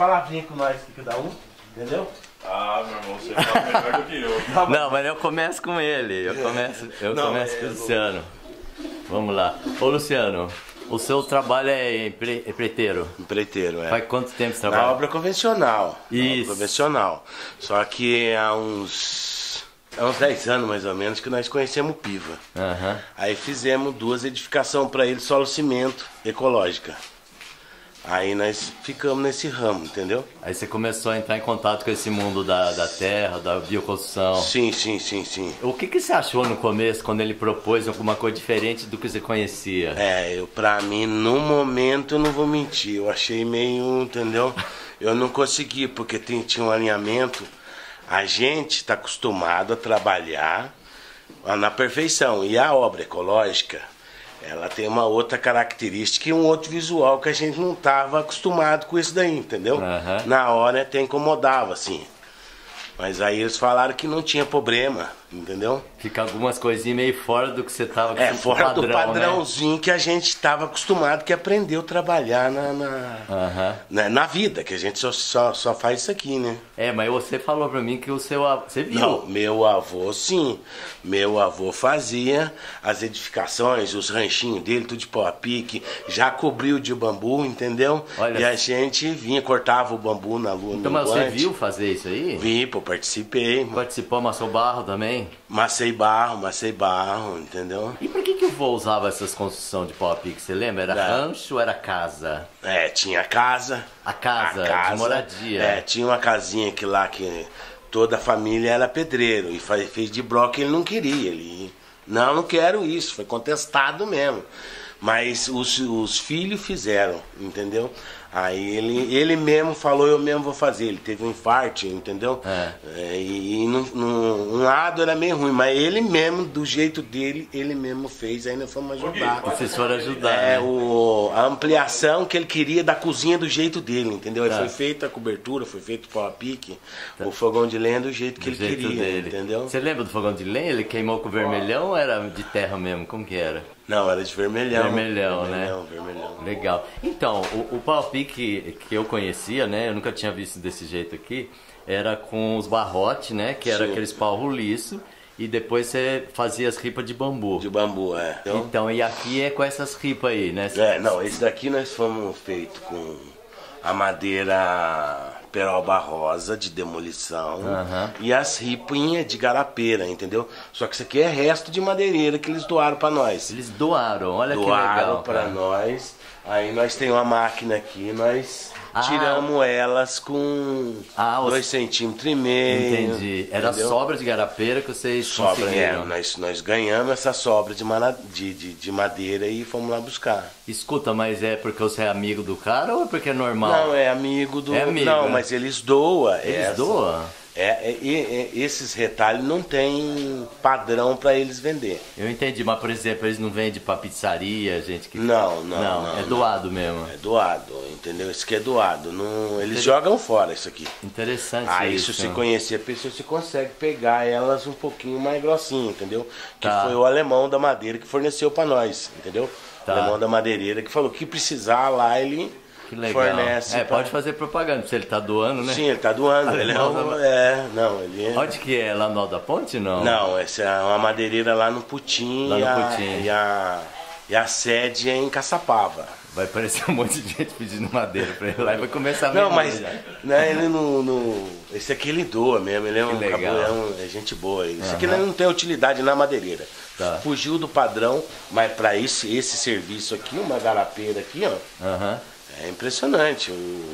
palavrinha com nós aqui, cada um, entendeu? Ah, meu irmão, você fala melhor do que eu. Não, mas eu começo com ele. Eu começo com o Luciano. Vamos lá. Ô, Luciano, o seu trabalho é empreiteiro? Empreiteiro, é. Faz quanto tempo você Na trabalha? obra convencional. Isso. Na obra convencional. Só que há uns 10 anos, mais ou menos, que nós conhecemos o Piva. Aham. Aí fizemos 2 edificações para ele, solo cimento, ecológica. Aí nós ficamos nesse ramo, entendeu? Aí você começou a entrar em contato com esse mundo da terra, da bioconstrução. Sim. O que você achou no começo, quando ele propôs alguma coisa diferente do que você conhecia? Pra mim, no momento, eu não vou mentir, eu achei meio, entendeu? Eu não consegui, porque tinha um alinhamento. A gente está acostumado a trabalhar na perfeição. E a obra ecológica, ela tem uma outra característica e um outro visual que a gente não estava acostumado com isso daí, entendeu? Uhum. Na hora até incomodava, assim. Mas aí eles falaram que não tinha problema, entendeu? Fica algumas coisinhas meio fora do que você estava acostumado. Fora do né? padrãozinho que a gente estava acostumado, que aprendeu a trabalhar na vida, que a gente só faz isso aqui, né? Mas você falou pra mim que o seu avô... Você viu? Não, meu avô sim. Meu avô fazia as edificações, os ranchinhos dele, tudo de pau a pique, já cobriu de bambu, entendeu? Olha. E a gente vinha, cortava o bambu na lua. Então, mas você viu fazer isso aí? Vi, pô, participei. Participou, amassou barro também? Macei barro, entendeu? E por que o vô usava essas construções de pau a pique? Você lembra? Era rancho ou era casa? Tinha casa. A casa de moradia. Tinha uma casinha aqui lá que toda a família era pedreiro. E fez de bloco e ele não queria. Ele, não quero isso. Foi contestado mesmo. Mas os filhos fizeram, entendeu? Aí ele mesmo falou, eu mesmo vou fazer. Ele teve um infarto, entendeu? E um lado era meio ruim, mas ele mesmo, do jeito dele, ele mesmo fez. Aí nós fomos ajudar. Vocês foram ajudar, né? A ampliação que ele queria da cozinha do jeito dele, entendeu? Aí foi feita a cobertura, foi feito o pau a pique, o fogão de lenha do jeito que ele queria, dele. entendeu? Você lembra do fogão de lenha? Ele queimou com vermelhão ou era de terra mesmo? Como que era? Não, era de vermelhão. Vermelhão, né? Vermelhão. Legal. Então, o pau a pique que eu conhecia, né? Eu nunca tinha visto desse jeito aqui. Era com os barrotes, né? Que era aqueles pau roliço. E depois você fazia as ripas de bambu. De bambu, Então, e aqui é com essas ripas aí, né? Não, esse daqui nós fomos feito com a madeira peroba rosa de demolição e as ripinhas de garapeira, entendeu? Só que isso aqui é resto de madeireira que eles doaram pra nós. Eles doaram, olha que legal. Doaram pra nós. Aí nós tem uma máquina aqui, nós tiramos elas com 2,5 centímetros. Entendi. Era entendeu? Sobra de garapeira que vocês conseguiram. Nós ganhamos essa sobra de madeira e fomos lá buscar. Escuta, mas é porque você é amigo do cara ou é porque é normal? Não, é amigo do... É amigo, não, né? mas eles doam. Eles doam? Esses retalhos não tem padrão para eles vender. Eu entendi, mas por exemplo, eles não vendem pra pizzaria, gente que... Não. É doado mesmo. É doado, entendeu? Isso aqui é doado. Não, eles jogam fora isso aqui. Interessante isso. Se você conhecer a pessoa, você consegue pegar elas um pouquinho mais grossinhas, entendeu? Que Tá. foi o alemão da madeira que forneceu para nós, entendeu? Tá. O alemão da madeireira que falou que precisar lá, ele... Que legal. Fornece pode fazer propaganda, se ele tá doando, né? Sim, ele tá doando. Ele Onde que é? Lá no Alto da Ponte, não? Não, essa é uma madeireira lá no Putim, Lá no Putim. E a sede é em Caçapava. Vai aparecer um monte de gente pedindo madeira pra ele lá e vai começar a vender. Não, mas ele não... Esse aqui ele doa mesmo, ele é um cabulhão, é gente boa. Isso aqui não tem utilidade na madeireira. Tá. Fugiu do padrão, mas para esse serviço aqui, uma garapeira aqui, ó, é impressionante.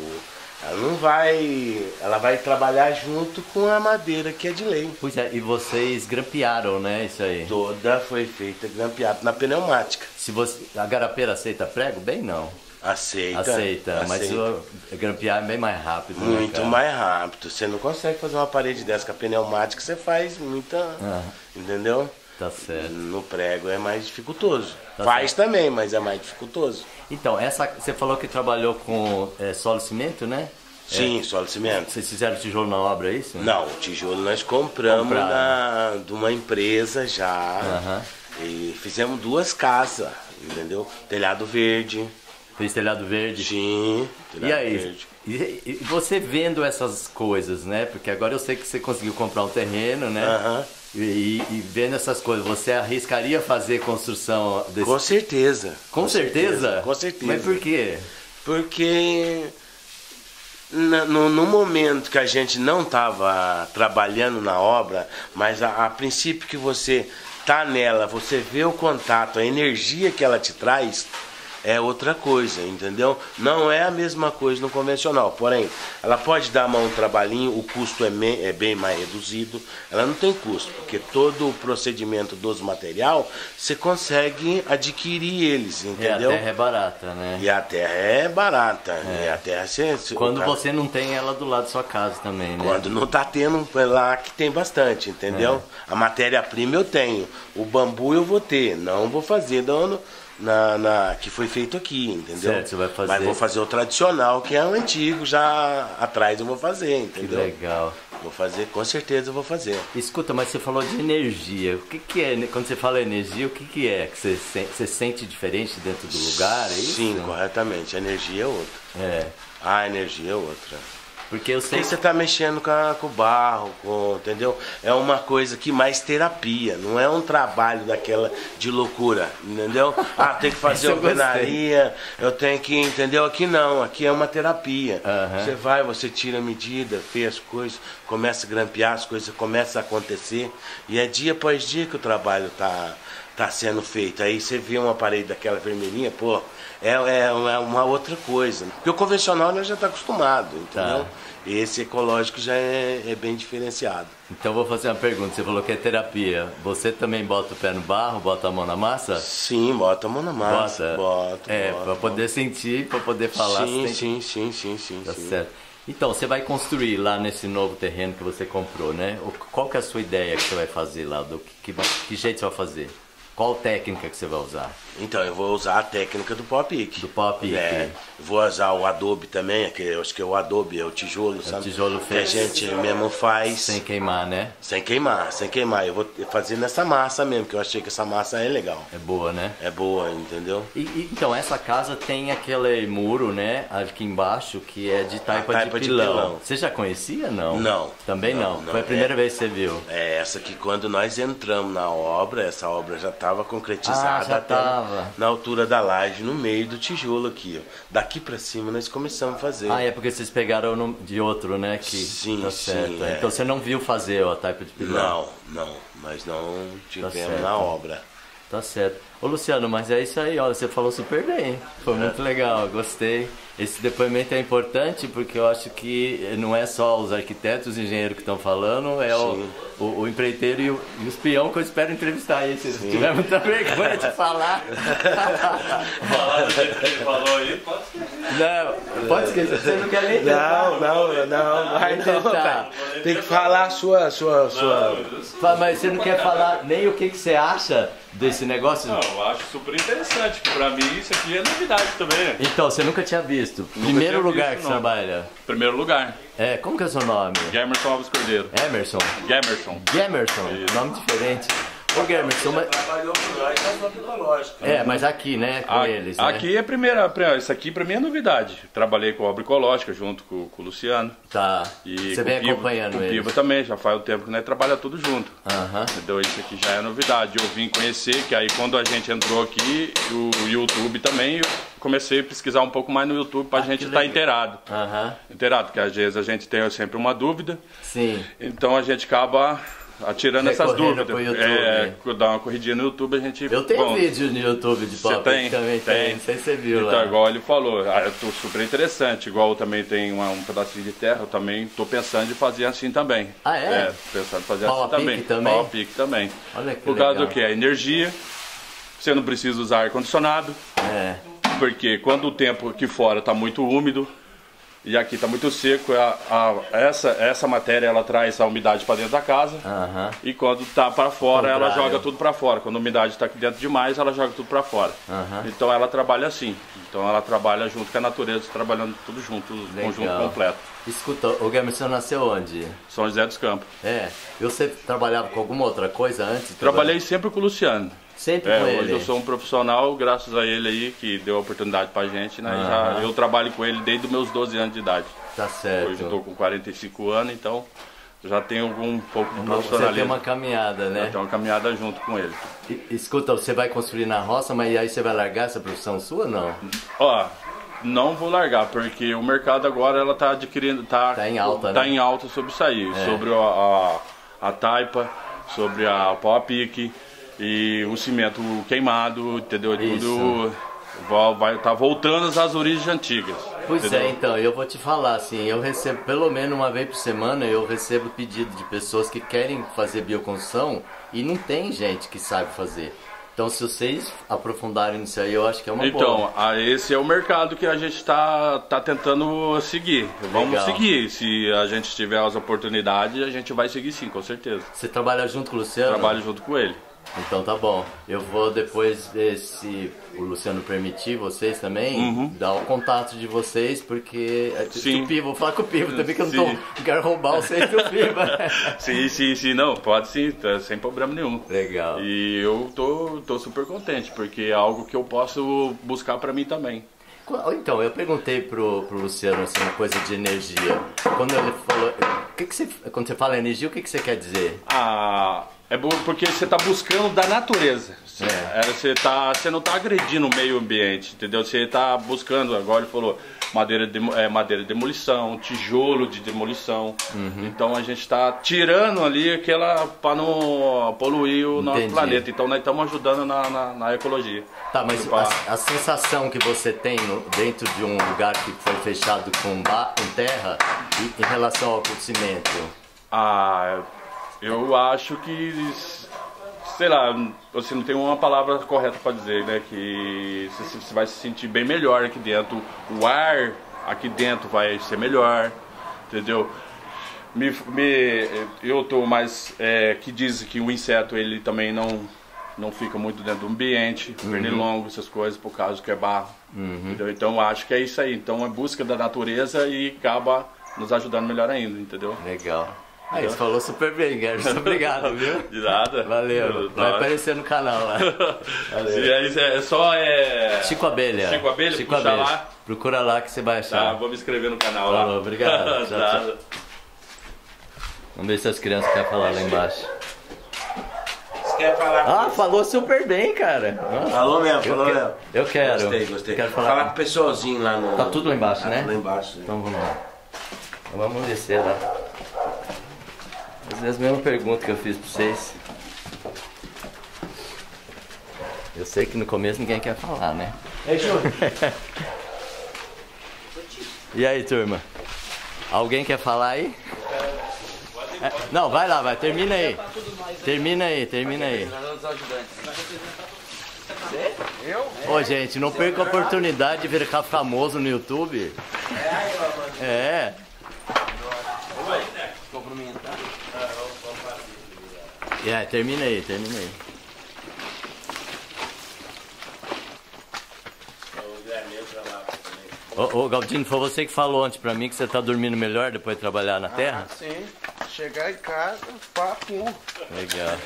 Ela vai trabalhar junto com a madeira que é de lei. Pois é, e vocês grampearam, né, isso aí? Toda foi feita grampeada na pneumática. A garapeira aceita prego? Bem, não. Aceita. Mas o grampear é bem mais rápido, muito né, mais rápido. Você não consegue fazer uma parede dessa com a pneumática, você faz muita... Entendeu? Tá certo. No prego é mais dificultoso. Faz também, mas é mais dificultoso. Então, você falou que trabalhou com solo cimento, né? Sim, solo cimento. Vocês fizeram tijolo na obra, é isso? Não, o tijolo nós compramos de uma empresa já. E fizemos 2 casas, entendeu? Telhado verde. Fez telhado verde? Sim, E telhado aí? verde. E você vendo essas coisas, né? Porque agora eu sei que você conseguiu comprar um terreno, né? Aham. E vendo essas coisas, você arriscaria fazer construção desse... Com certeza. Com certeza? Com certeza. Mas por quê? Porque no momento que a gente não estava trabalhando na obra, mas a princípio que você tá nela, você vê o contato, a energia que ela te traz, é outra coisa, entendeu? Não é a mesma coisa no convencional, porém, ela pode dar um trabalhinho, o custo é bem mais reduzido, ela não tem custo, porque todo o procedimento dos material, você consegue adquirir eles, entendeu? E a terra é barata, né? E a terra é barata, e a terra Quando você não tem ela do lado da sua casa também, né? Quando não tá tendo, lá que tem bastante, entendeu? A matéria-prima eu tenho, o bambu eu vou ter, não vou fazer que foi feito aqui, entendeu? Certo, você vai fazer. Mas vou fazer o tradicional, que é o antigo, já atrás eu vou fazer, entendeu? Que legal. Vou fazer, com certeza eu vou fazer. Escuta, mas você falou de energia. O que é, quando você fala energia, o que é? Que você sente diferente dentro do lugar, é isso? Sim, corretamente. A energia é outra. É. A energia é outra. Porque eu sei Porque você está mexendo com o barro, entendeu? É uma coisa que mais terapia, não é um trabalho daquela de loucura, entendeu? Ah, tem que fazer alvenaria, eu tenho que, entendeu? Aqui não, aqui é uma terapia. Você vai, você tira a medida, fez as coisas, começa a grampear, as coisas começam a acontecer, e é dia após dia que o trabalho tá sendo feito. Aí você vê uma parede daquela vermelhinha, pô, é uma outra coisa. Porque o convencional nós já está acostumado, entendeu? E esse ecológico já é bem diferenciado. Então vou fazer uma pergunta, você falou que é terapia. Você também bota o pé no barro, bota a mão na massa? Sim, bota a mão na massa. Bota. Para poder sentir, para poder falar. Sim. Tá certo. Então, você vai construir lá nesse novo terreno que você comprou, né? Qual que é a sua ideia que você vai fazer lá? Que jeito você vai fazer? Qual técnica que você vai usar? Então, eu vou usar a técnica do pau-a-pique. Do pau-a-pique. Vou usar o adobe também, que eu acho que é o adobe, é o tijolo, sabe? O tijolo feito. Que a gente mesmo faz. Sem queimar, né? Sem queimar. Eu vou fazer nessa massa mesmo, que eu achei que essa massa é legal. É boa, né? É boa, entendeu? Então, essa casa tem aquele muro, né? Aqui embaixo, que é de taipa de pilão. Você já conhecia, não? Não. Também não? Foi a primeira vez que você viu? É, essa que quando nós entramos na obra, essa obra já estava concretizada. Já estava. Na altura da laje, no meio do tijolo aqui, ó. Daqui pra cima nós começamos a fazer. É porque vocês pegaram de outro, né? Sim, tá certo. sim. Então você não viu fazer a taipa de pilão? Não. Nós não tivemos na obra. Tá certo. Ô Luciano, mas é isso aí, ó. Você falou super bem. Foi muito legal, gostei. Esse depoimento é importante porque eu acho que não é só os arquitetos, os engenheiros que estão falando, é o empreiteiro e os peão que eu espero entrevistar aí. Se tiver muita vergonha de falar. Falar do jeito que ele falou aí, pode esquecer. Não, pode esquecer. Você não quer nem tentar. Não. Vai tentar. Tem que falar a sua. Mas você não quer falar nem o que você acha desse negócio? Não, eu acho super interessante, que pra mim isso aqui é novidade também, né? Então, você nunca tinha visto. Primeiro lugar que você trabalha? Primeiro lugar. Como que é o seu nome? Gemerson Alves Cordeiro. Emerson? Gemerson. Nome diferente. Ô Gemerson, mas... Trabalhou com nós na obra ecológica. Mas aqui, né, com eles, né? Aqui é a primeira, isso aqui pra mim é novidade. Trabalhei com a obra ecológica junto com o Luciano. Tá, e você vem acompanhando eles. Com o Piva também, já faz um tempo que nós trabalhamos tudo junto. Então isso aqui já é novidade. Eu vim conhecer, que aí quando a gente entrou aqui, o YouTube também, eu comecei a pesquisar um pouco mais no YouTube pra gente estar inteirado. Inteirado, porque às vezes a gente tem sempre uma dúvida. Sim. Então a gente acaba tirando essas dúvidas. Dar uma corridinha no YouTube, a gente... Eu tenho vídeo no YouTube de pau também, não sei se você viu lá. Então, igual ele falou, eu tô super interessante. Igual eu também tenho um pedacinho de terra, eu também tô pensando em fazer assim também. Pensando em fazer assim também. Pau-a-pique também. Olha que Por causa do que? A energia, você não precisa usar ar-condicionado. Porque quando o tempo aqui fora tá muito úmido, e aqui está muito seco, essa matéria ela traz a umidade para dentro da casa. E quando está para fora, ela joga tudo para fora. Quando a umidade está aqui dentro demais, ela joga tudo para fora. Então ela trabalha assim. Então ela trabalha junto com a natureza, trabalhando tudo junto, o conjunto completo. Escuta, o Guilherme, você nasceu onde? São José dos Campos. É. E você trabalhava com alguma outra coisa antes? Trabalhei sempre com o Luciano. Sempre com ele? Hoje eu sou um profissional, graças a ele aí, que deu a oportunidade pra gente, né? Eu trabalho com ele desde os meus 12 anos de idade. Tá certo. Hoje eu tô com 45 anos, então já tenho um pouco de Você profissionalismo. tem uma caminhada, né? Já tenho uma caminhada junto com ele. Escuta, você vai construir na roça, mas aí você vai largar essa profissão sua ou não? Ó, não vou largar, porque o mercado agora ela tá adquirindo, tá em alta, tá né? em alta sobre isso aí, sobre a taipa, sobre a pau a pique e o cimento queimado, entendeu? Tudo vai tá voltando às origens antigas. Pois entendeu? é, então, eu vou te falar assim, eu recebo pelo menos uma vez por semana, eu recebo pedido de pessoas que querem fazer bioconstrução e não tem gente que sabe fazer. Então, se vocês aprofundarem nisso aí, eu acho que é uma boa. Então, esse é o mercado que a gente está tentando seguir. Vamos seguir. Se a gente tiver as oportunidades, a gente vai seguir sim, com certeza. Você trabalha junto com o Luciano? Trabalho junto com ele. Então tá bom. Eu vou depois ver se o Luciano permitir vocês também, dar o contato de vocês, porque Sim. o Piva, vou falar com o Piva também, que eu não quero roubar vocês do Piva. Sim, não, pode sim, tá, sem problema nenhum. Legal. E eu tô super contente, porque é algo que eu posso buscar pra mim também. Então, eu perguntei pro Luciano assim, uma coisa de energia. Quando ele falou. Quando você fala energia, o que você quer dizer? É bom porque você está buscando da natureza. Você não está agredindo o meio ambiente, entendeu? Você está buscando, agora ele falou, madeira de demolição, tijolo de demolição. Então a gente está tirando ali aquela para não poluir o nosso planeta. Então nós estamos ajudando na ecologia. Tá, mas a sensação que você tem dentro de um lugar que foi fechado com terra em relação ao cimento? Eu acho que, sei lá, você não tem uma palavra correta para dizer, né? Que você vai se sentir bem melhor aqui dentro. O ar aqui dentro vai ser melhor, entendeu? Eu tô mais... que diz que o inseto, ele também não fica muito dentro do ambiente, pernilongo, essas coisas, por causa que é barro. Entendeu? Então eu acho que é isso aí. Então é busca da natureza e acaba nos ajudando melhor ainda, entendeu? Legal. Você falou super bem, Gerson. Obrigado, viu? De nada. Valeu. Vai aparecer no canal lá. Valeu. Chico Abelha. Chico Abelha, lá. Procura lá que você vai achar. Tá, vou me inscrever no canal lá. Obrigado. Tchau. Vamos ver se as crianças querem falar lá embaixo. Você quer falar? Falou super bem, cara. Nossa. Falou mesmo. Eu quero. Gostei. Quero falar com o pessoalzinho lá no... Tá tudo lá embaixo, né? Lá embaixo. Então vamos lá. Então vamos descer lá. Fazer as mesmas perguntas que eu fiz pra vocês. Eu sei que no começo ninguém quer falar, né? E aí, turma? Alguém quer falar aí? Não, vai lá, termina aí. Termina aí. Ô, gente, não perca a oportunidade de ficar famoso no YouTube. Termina aí. Ô, Galdino, foi você que falou antes pra mim que você tá dormindo melhor depois de trabalhar na terra? Sim. Chegar em casa, papo. Legal.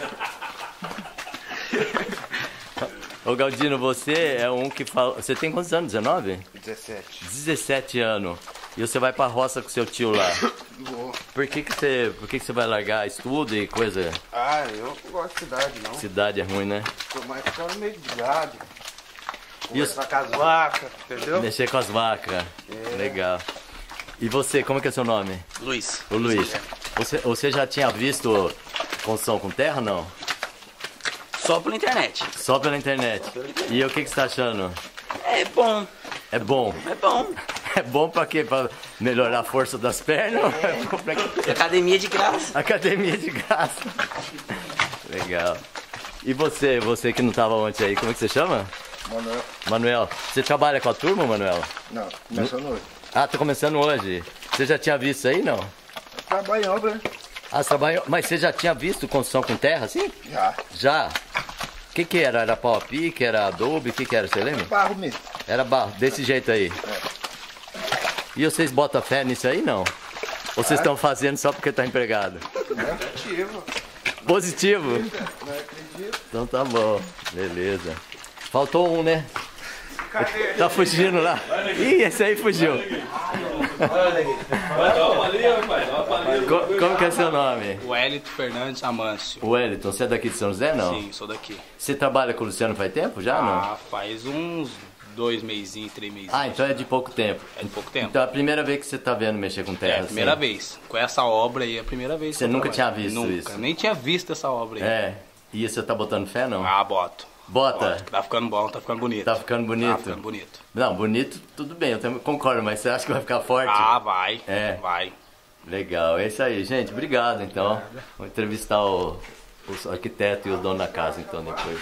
Ô, Galdino, você é um que fala... Você tem quantos anos? 19? 17. 17 anos. E você vai pra roça com seu tio lá. Vou. Por que você vai largar estudo e coisa? Eu não gosto de cidade, não. Cidade é ruim, né? Tô mais ficando meio de gado. Conversar com as vacas, entendeu? Mexer com as vacas. Legal. E você, como é que é seu nome? Luiz. O Luiz. Você já tinha visto construção com terra ou não? Só pela internet. Só pela internet. E o que você tá achando? É bom. É bom? É bom. É bom pra quê? Pra melhorar a força das pernas? Academia de graça. Academia de graça. Legal. E você que não tava ontem aí, como é que você chama? Manuel. Você trabalha com a turma, Manuel? Não, começando hoje. Tá começando hoje. Você já tinha visto isso aí, não? Trabalho em obra, né? Você trabalhou... Mas você já tinha visto construção com terra, assim? Já? O que era? Era pau a pique? Era adobe? O que era? Você lembra? Barro mesmo. Era barro, desse jeito aí. E vocês botam fé nisso aí, não? Ou vocês estão fazendo só porque tá empregado? Negativo. Positivo? Não acredito. Então tá bom, beleza. Faltou um, né? Cadê? Tá fugindo lá. Ih, esse aí fugiu. Como que é seu nome? Wellington Fernandes Amâncio. Wellington, você é daqui de São José, não? Sim, sou daqui. Você trabalha com o Luciano faz tempo já, não? Ah, faz uns 2 mesinhos, 3 mesinhos. Ah, então é de pouco tempo. É de pouco tempo. Então é a primeira vez que você tá vendo mexer com terra, É a primeira assim? vez. Com essa obra aí é a primeira vez. Você que eu nunca trabalho. tinha visto Nunca. isso? Nem tinha visto essa obra aí. É. E você tá botando fé, não? Ah, boto. Bota? Boto. Tá ficando bom, tá ficando bonito. Tá ficando bonito? Tá ficando bonito. Não, bonito, tudo bem, eu também concordo, mas você acha que vai ficar forte? Ah, vai. É. Vai. Legal, é isso aí, gente. Obrigado, então. Vou entrevistar o arquiteto e o dono da casa, então, depois.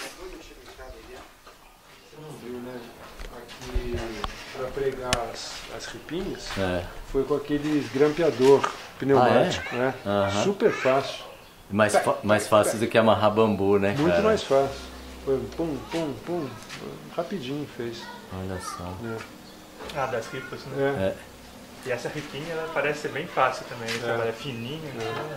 Aqui, para pregar as ripinhas, É. foi com aqueles grampeador pneumático, né? Aham. Super fácil, Mais fácil do que amarrar bambu, né, muito cara? mais fácil. Foi pum, pum, pum, rapidinho fez. Olha só. Ah, das ripas, né? É. É. E essa ripinha ela parece ser bem fácil também, né? Ela é fininha. Né?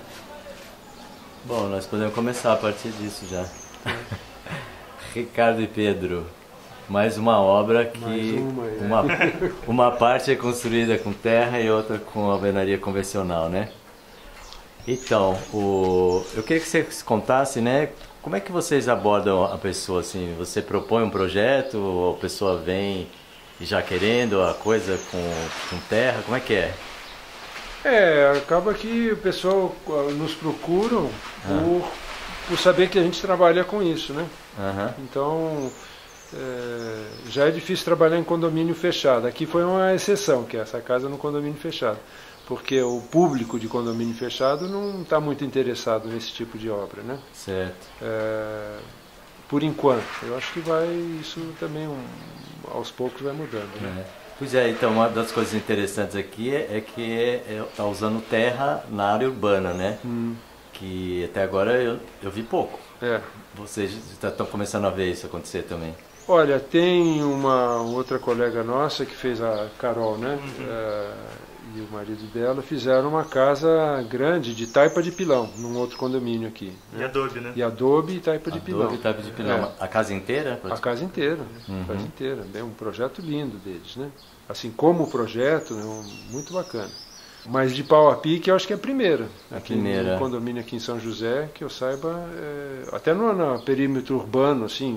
Bom, nós podemos começar a partir disso já. Ricardo e Pedro, mais uma obra que Mais uma parte é construída com terra e outra com alvenaria convencional, né? Então, eu queria que você contasse, né? Como é que vocês abordam a pessoa, assim? Você propõe um projeto ou a pessoa vem já querendo a coisa com terra? Como é que é? Acaba que o pessoal nos procuram por saber que a gente trabalha com isso, né? Aham. Então, já é difícil trabalhar em condomínio fechado. Aqui foi uma exceção, que essa casa é no condomínio fechado. Porque o público de condomínio fechado não está muito interessado nesse tipo de obra, né? Certo. Por enquanto. Eu acho que isso também, aos poucos, vai mudando. Né? É. Pois é, então uma das coisas interessantes aqui é que está usando terra na área urbana, né? Que até agora eu vi pouco. Vocês estão começando a ver isso acontecer também. Olha, tem uma outra colega nossa que fez, a Carol, né? E o marido dela fizeram uma casa grande de taipa de pilão, num outro condomínio aqui. Né? E adobe, né? E adobe e taipa de pilão. Adobe e taipa de pilão. A casa inteira? A casa inteira. A casa inteira. É um projeto lindo deles, né? Assim como o projeto, muito bacana. Mas de pau a pique, eu acho que é a primeira. Aqui no condomínio aqui em São José, que eu saiba, até no perímetro urbano, assim,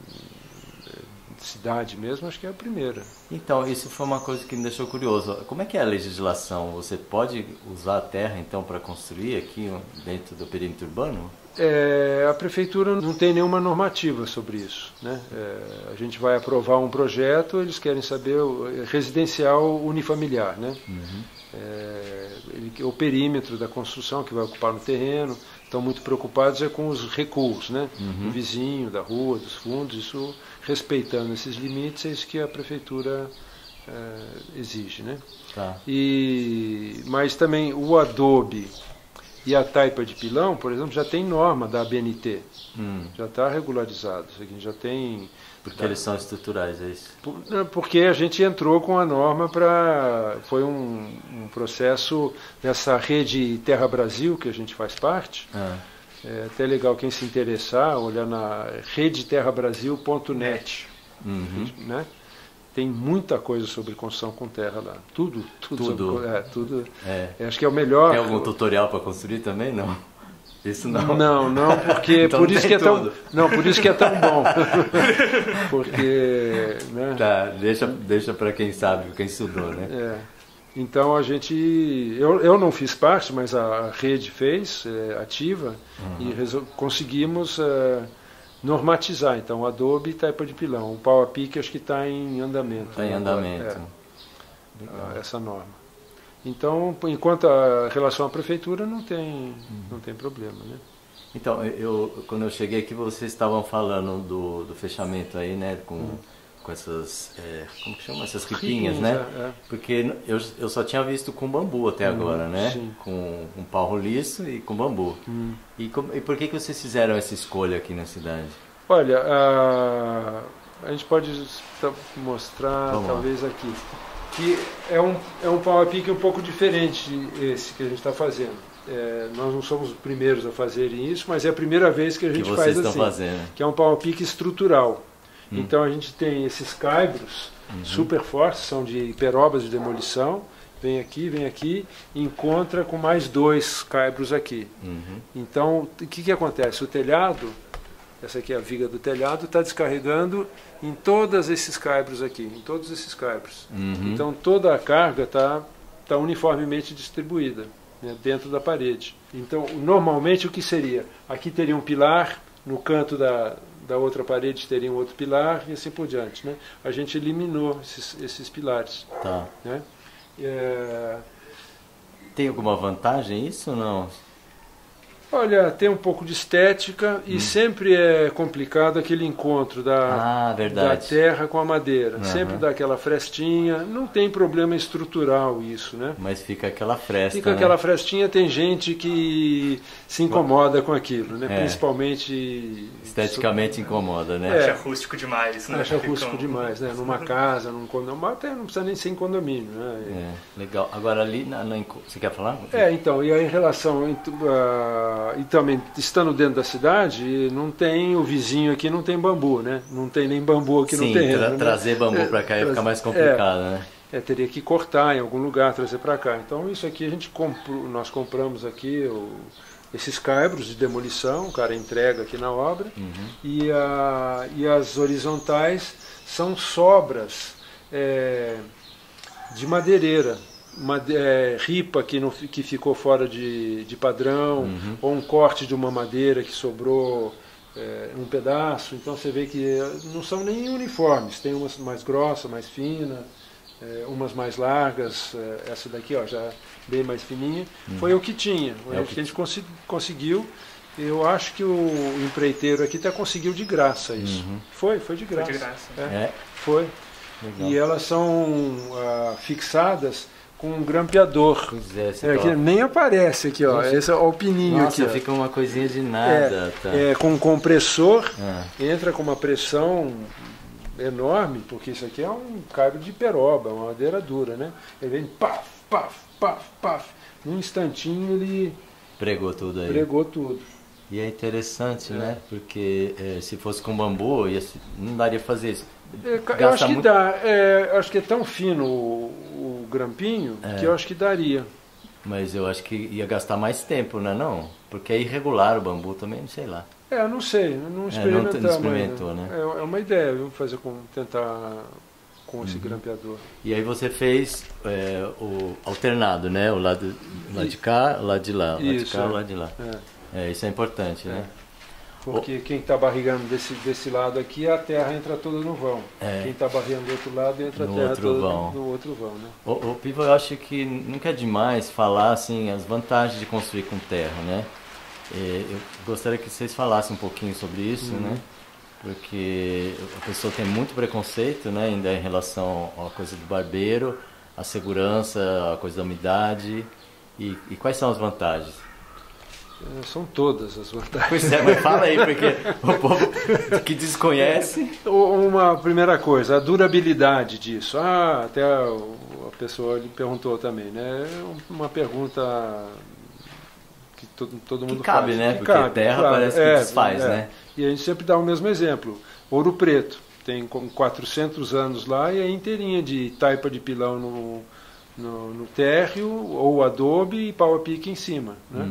cidade mesmo, acho que é a primeira. Então, isso foi uma coisa que me deixou curioso. Como é que é a legislação? Você pode usar a terra, então, para construir aqui dentro do perímetro urbano? A prefeitura não tem nenhuma normativa sobre isso, né? A gente vai aprovar um projeto, eles querem saber residencial unifamiliar, né? O perímetro da construção que vai ocupar no terreno. Estão muito preocupados com os recuos, né? Do vizinho, da rua, dos fundos. Isso, respeitando esses limites, é isso que a prefeitura exige, né? Tá. Mas também o adobe e a taipa de pilão, por exemplo, já tem norma da ABNT. Já está regularizado. Isso aqui já tem... Porque eles são estruturais, é isso? Porque a gente entrou com a norma para... Foi um processo dessa rede Terra Brasil, que a gente faz parte. É até legal quem se interessar, olhar na redeterrabrasil.net. Né? Tem muita coisa sobre construção com terra lá. Tudo. Tudo. Acho que é o melhor. Tem algum tutorial para construir também? Não. Isso não. Não, porque então por isso que é tão. Não, por isso que é tão bom. Porque, né? Tá, deixa para quem sabe, quem estudou, né? Então a gente, eu não fiz parte, mas a rede fez, ativa, e conseguimos normatizar. Então Adobe e taipa de pilão. O pau a pique acho que está em andamento. Está em andamento. Essa norma. Então, enquanto a relação à prefeitura não tem problema, né? Então, quando eu cheguei aqui, vocês estavam falando do fechamento aí, né? Com essas, como que chama? Essas ripinhas, né? Porque eu só tinha visto com bambu até agora, né? Sim. Com pau roliço e com bambu. E por que vocês fizeram essa escolha aqui na cidade? Olha, a gente pode mostrar talvez aqui. que é um pau a pique um pouco diferente esse que a gente está fazendo. Nós não somos os primeiros a fazerem isso, mas é a primeira vez que a gente faz assim, fazendo. Que é um pau a pique estrutural. Então a gente tem esses caibros super fortes, são de perobas de demolição, vem aqui, e encontra com mais 2 caibros aqui. Então o que acontece? O telhado, essa aqui é a viga do telhado, está descarregando em todos esses caibros aqui, em todos esses caibros. Então toda a carga está uniformemente distribuída, né, dentro da parede. Então normalmente o que seria? Aqui teria um pilar, no canto da outra parede teria um outro pilar e assim por diante, né? A gente eliminou esses pilares. Tá. Né? Tem alguma vantagem isso ou não? Olha, tem um pouco de estética e sempre é complicado aquele encontro da terra com a madeira. Sempre dá aquela frestinha, não tem problema estrutural isso, né? Mas fica aquela fresta, Fica aquela frestinha, tem gente que se incomoda com aquilo, né? Principalmente... Esteticamente incomoda, né? Acha rústico demais, né? Acha rústico demais, né? Numa casa, num condomínio, até não precisa nem ser em condomínio, né? Legal. Agora ali, você quer falar? Então, e aí em relação... E também, estando dentro da cidade, não tem o vizinho aqui, não tem bambu, né? Não tem nem bambu aqui no terreno. Trazer bambu para cá ia ficar mais complicado, né? Teria que cortar em algum lugar, trazer para cá. Então isso aqui nós compramos aqui esses caibros de demolição, o cara entrega aqui na obra, e as horizontais são sobras de madeireira. Ripa que ficou fora de padrão, ou um corte de uma madeira que sobrou um pedaço. Então você vê que não são nem uniformes, tem umas mais grossas, mais finas, umas mais largas, essa daqui já bem mais fininha. Foi o que tinha, o que a gente conseguiu. Eu acho que o empreiteiro aqui até conseguiu de graça isso. Foi de graça. Foi de graça. Foi. Legal. E elas são fixadas com um grampeador. Pois aqui nem aparece aqui, ó. Esse é o pininho. Nossa, aqui. Fica uma coisinha de nada. Com um compressor, entra com uma pressão enorme, porque isso aqui é um caibro de peroba, uma madeira dura, né? Ele vem paf, paf, paf, paf. Num instantinho ele pregou tudo aí. Pregou tudo. E é interessante, né? Porque se fosse com bambu, não daria pra fazer isso. Eu acho que dá. Acho que é tão fino o grampinho que eu acho que daria. Mas eu acho que ia gastar mais tempo, né? Não? Porque é irregular o bambu também, não sei lá. Não sei, não experimentamos. Não experimentou, né? É uma ideia, viu? Tentar com esse grampeador. E aí você fez o alternado, né? O lado de cá, o lado de lá. O lado de cá, o lado de lá. Isso é importante, né? Porque quem está barrigando desse lado aqui, a terra entra toda no vão. Quem está barrigando do outro lado, entra a terra toda no outro vão. Né? O Piva, eu acho que nunca é demais falar assim, as vantagens de construir com terra, né? Eu gostaria que vocês falassem um pouquinho sobre isso, né? Porque a pessoa tem muito preconceito, né? Ainda em relação à coisa do barbeiro, a segurança, a coisa da umidade. E quais são as vantagens? São todas as vantagens. Pois mas fala aí, porque o povo que desconhece... Uma primeira coisa, a durabilidade disso. Até a pessoa lhe perguntou também, né? Uma pergunta que todo mundo que cabe, faz. Né? Porque cabe, terra claro, parece que desfaz, né? E a gente sempre dá o mesmo exemplo. Ouro Preto, tem como 400 anos lá e é inteirinha de taipa de pilão no térreo, ou adobe e pau a pique em cima, né?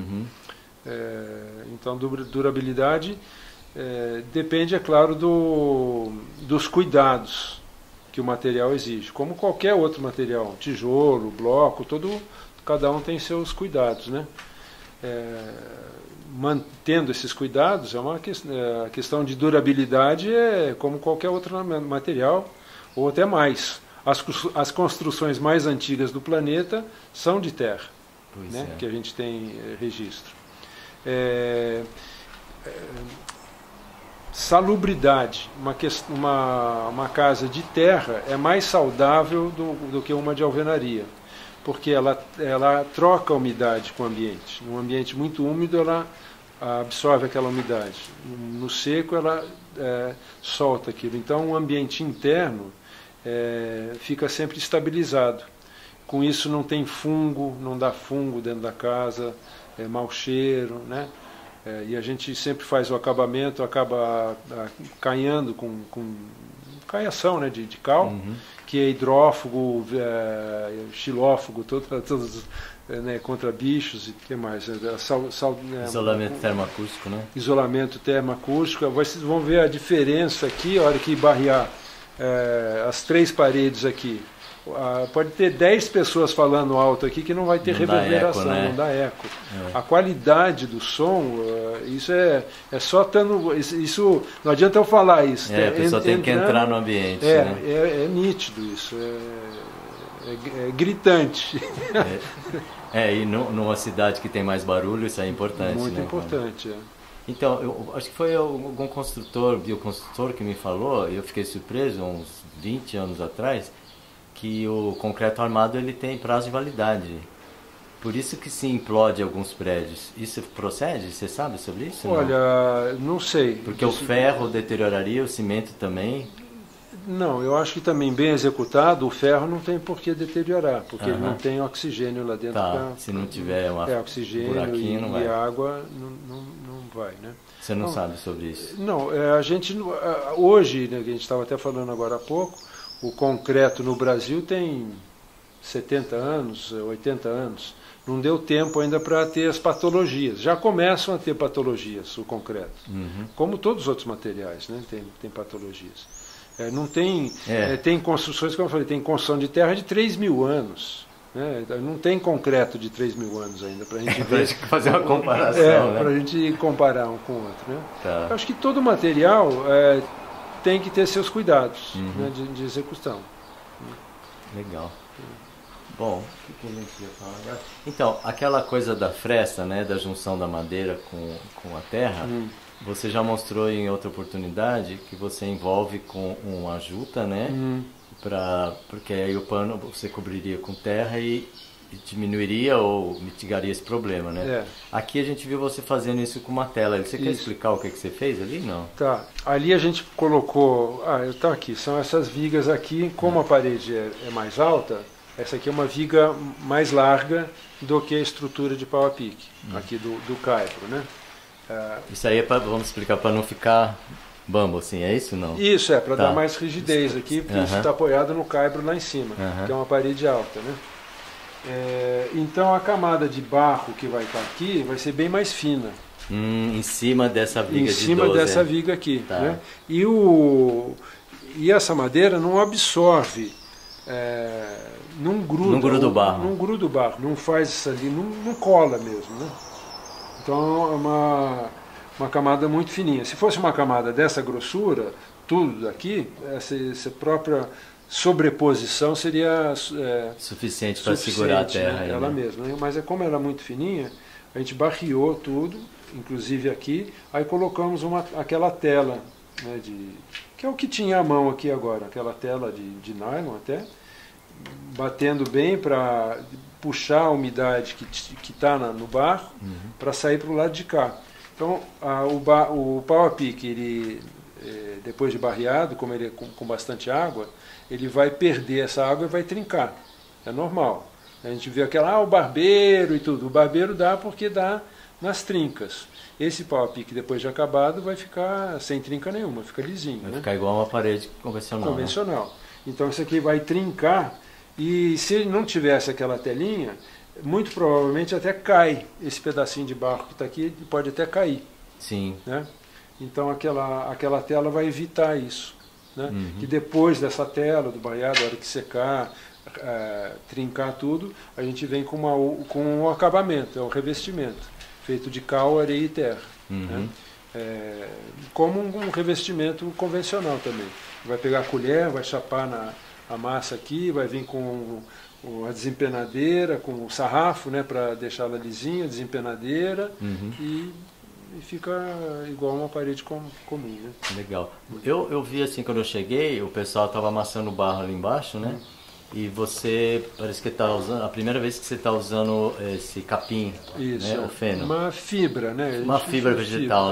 Então, durabilidade depende, é claro, dos cuidados que o material exige. Como qualquer outro material, tijolo, bloco, cada um tem seus cuidados, né? Mantendo esses cuidados, a questão de durabilidade é como qualquer outro material, ou até mais. As construções mais antigas do planeta são de terra, né? Que a gente tem registro. Salubridade, uma casa de terra é mais saudável do que uma de alvenaria, porque ela troca a umidade com o ambiente. Num ambiente muito úmido ela absorve aquela umidade, no seco ela solta aquilo. Então um ambiente interno fica sempre estabilizado. Com isso não tem fungo, não dá fungo dentro da casa, mau cheiro, né? E a gente sempre faz o acabamento, acaba caiando com caiação, né, de cal, que é hidrófugo, xilófugo, todos né, contra bichos e que mais? Isolamento termoacústico, né? Isolamento termoacústico. Vocês vão ver a diferença aqui, a hora que barrear as 3 paredes aqui. Pode ter 10 pessoas falando alto aqui que não vai ter reverberação, não dá eco. A qualidade do som, isso é só estando. Isso não adianta eu falar isso. A pessoa tem que entrar no ambiente. É nítido isso, é gritante. E numa cidade que tem mais barulho, isso é importante. Muito né, importante. Então, eu acho que foi algum bioconstrutor que me falou, e eu fiquei surpreso, uns 20 anos atrás, que o concreto armado ele tem prazo de validade. Por isso que se implode alguns prédios. Isso procede? Você sabe sobre isso? Olha, não sei. Porque o ferro deterioraria, o cimento também? Não, eu acho que também bem executado, o ferro não tem por que deteriorar, porque ele não tem oxigênio lá dentro. Se não tiver oxigênio buraquinho, não vai. E água, não vai, né? Você não sabe sobre isso? Não, a gente, hoje, né, que a gente estava até falando agora há pouco, o concreto no Brasil tem 70 anos, 80 anos. Não deu tempo ainda para ter as patologias. Já começam a ter patologias o concreto. Como todos os outros materiais, né? Tem patologias. Não tem, tem construções, como eu falei, tem construção de terra de 3.000 anos. Né? Não tem concreto de 3.000 anos ainda para a gente ver. Fazer uma comparação. Né? Para a gente comparar um com o outro. Né? Tá. Eu acho que todo material tem que ter seus cuidados né, de execução. Legal. Bom, o que a gente ia falar agora? Então, aquela coisa da fresta, né, da junção da madeira com a terra, você já mostrou em outra oportunidade que você envolve com uma juta, né? Porque aí o pano você cobriria com terra e diminuiria ou mitigaria esse problema, né? Aqui a gente viu você fazendo isso com uma tela. Você quer explicar o que você fez ali? Não? Tá. Ali a gente colocou... tá aqui. São essas vigas aqui. Como a parede é mais alta, essa aqui é uma viga mais larga do que a estrutura de pau a pique, aqui do caibro, né? Isso aí vamos explicar, para não ficar bambo, assim, é isso não? Isso, para dar mais rigidez aqui, porque isso está apoiado no caibro lá em cima, que é uma parede alta, né? Então a camada de barro que vai estar aqui vai ser bem mais fina. Em cima dessa viga de 12. Em cima dessa viga aqui. Tá. Né? E essa madeira não absorve, não gruda o barro. Não gruda o barro, não faz isso ali, não cola mesmo. Né? Então é uma camada muito fininha. Se fosse uma camada dessa grossura, tudo daqui, essa própria sobreposição seria suficiente para segurar a terra. Né? Ela mesma. Né? Mas como ela é muito fininha, a gente barriou tudo, inclusive aqui, aí colocamos aquela tela, né, que é o que tinha à mão aqui agora, aquela tela de nylon até, batendo bem para puxar a umidade que está no barro para sair para o lado de cá. Então o pau a pique, ele, depois de barreado, como ele é com bastante água, ele vai perder essa água e vai trincar. É normal. A gente vê o barbeiro e tudo. O barbeiro dá porque dá nas trincas. Esse pau a pique, depois de acabado, vai ficar sem trinca nenhuma, fica lisinho. Vai ficar igual uma parede convencional. Né? Então isso aqui vai trincar, e se ele não tivesse aquela telinha, muito provavelmente até cai esse pedacinho de barro que está aqui, pode até cair. Sim. Né? Então aquela tela vai evitar isso. Né? Que depois dessa tela, do barreado, a hora que secar, trincar tudo, a gente vem com um acabamento, é um revestimento, feito de cal, areia e terra. Né? Como um revestimento convencional também. Vai pegar a colher, vai chapar a massa aqui, vai vir com a desempenadeira, com o sarrafo, né, para deixá-la lisinha, desempenadeira, e fica igual uma parede comum. Né? Legal. Eu vi assim, quando eu cheguei, o pessoal estava amassando barro ali embaixo, né? E você, parece que está usando, a primeira vez que você está usando esse capim, isso, né? O feno. Uma fibra, né? Uma fibra vegetal, né?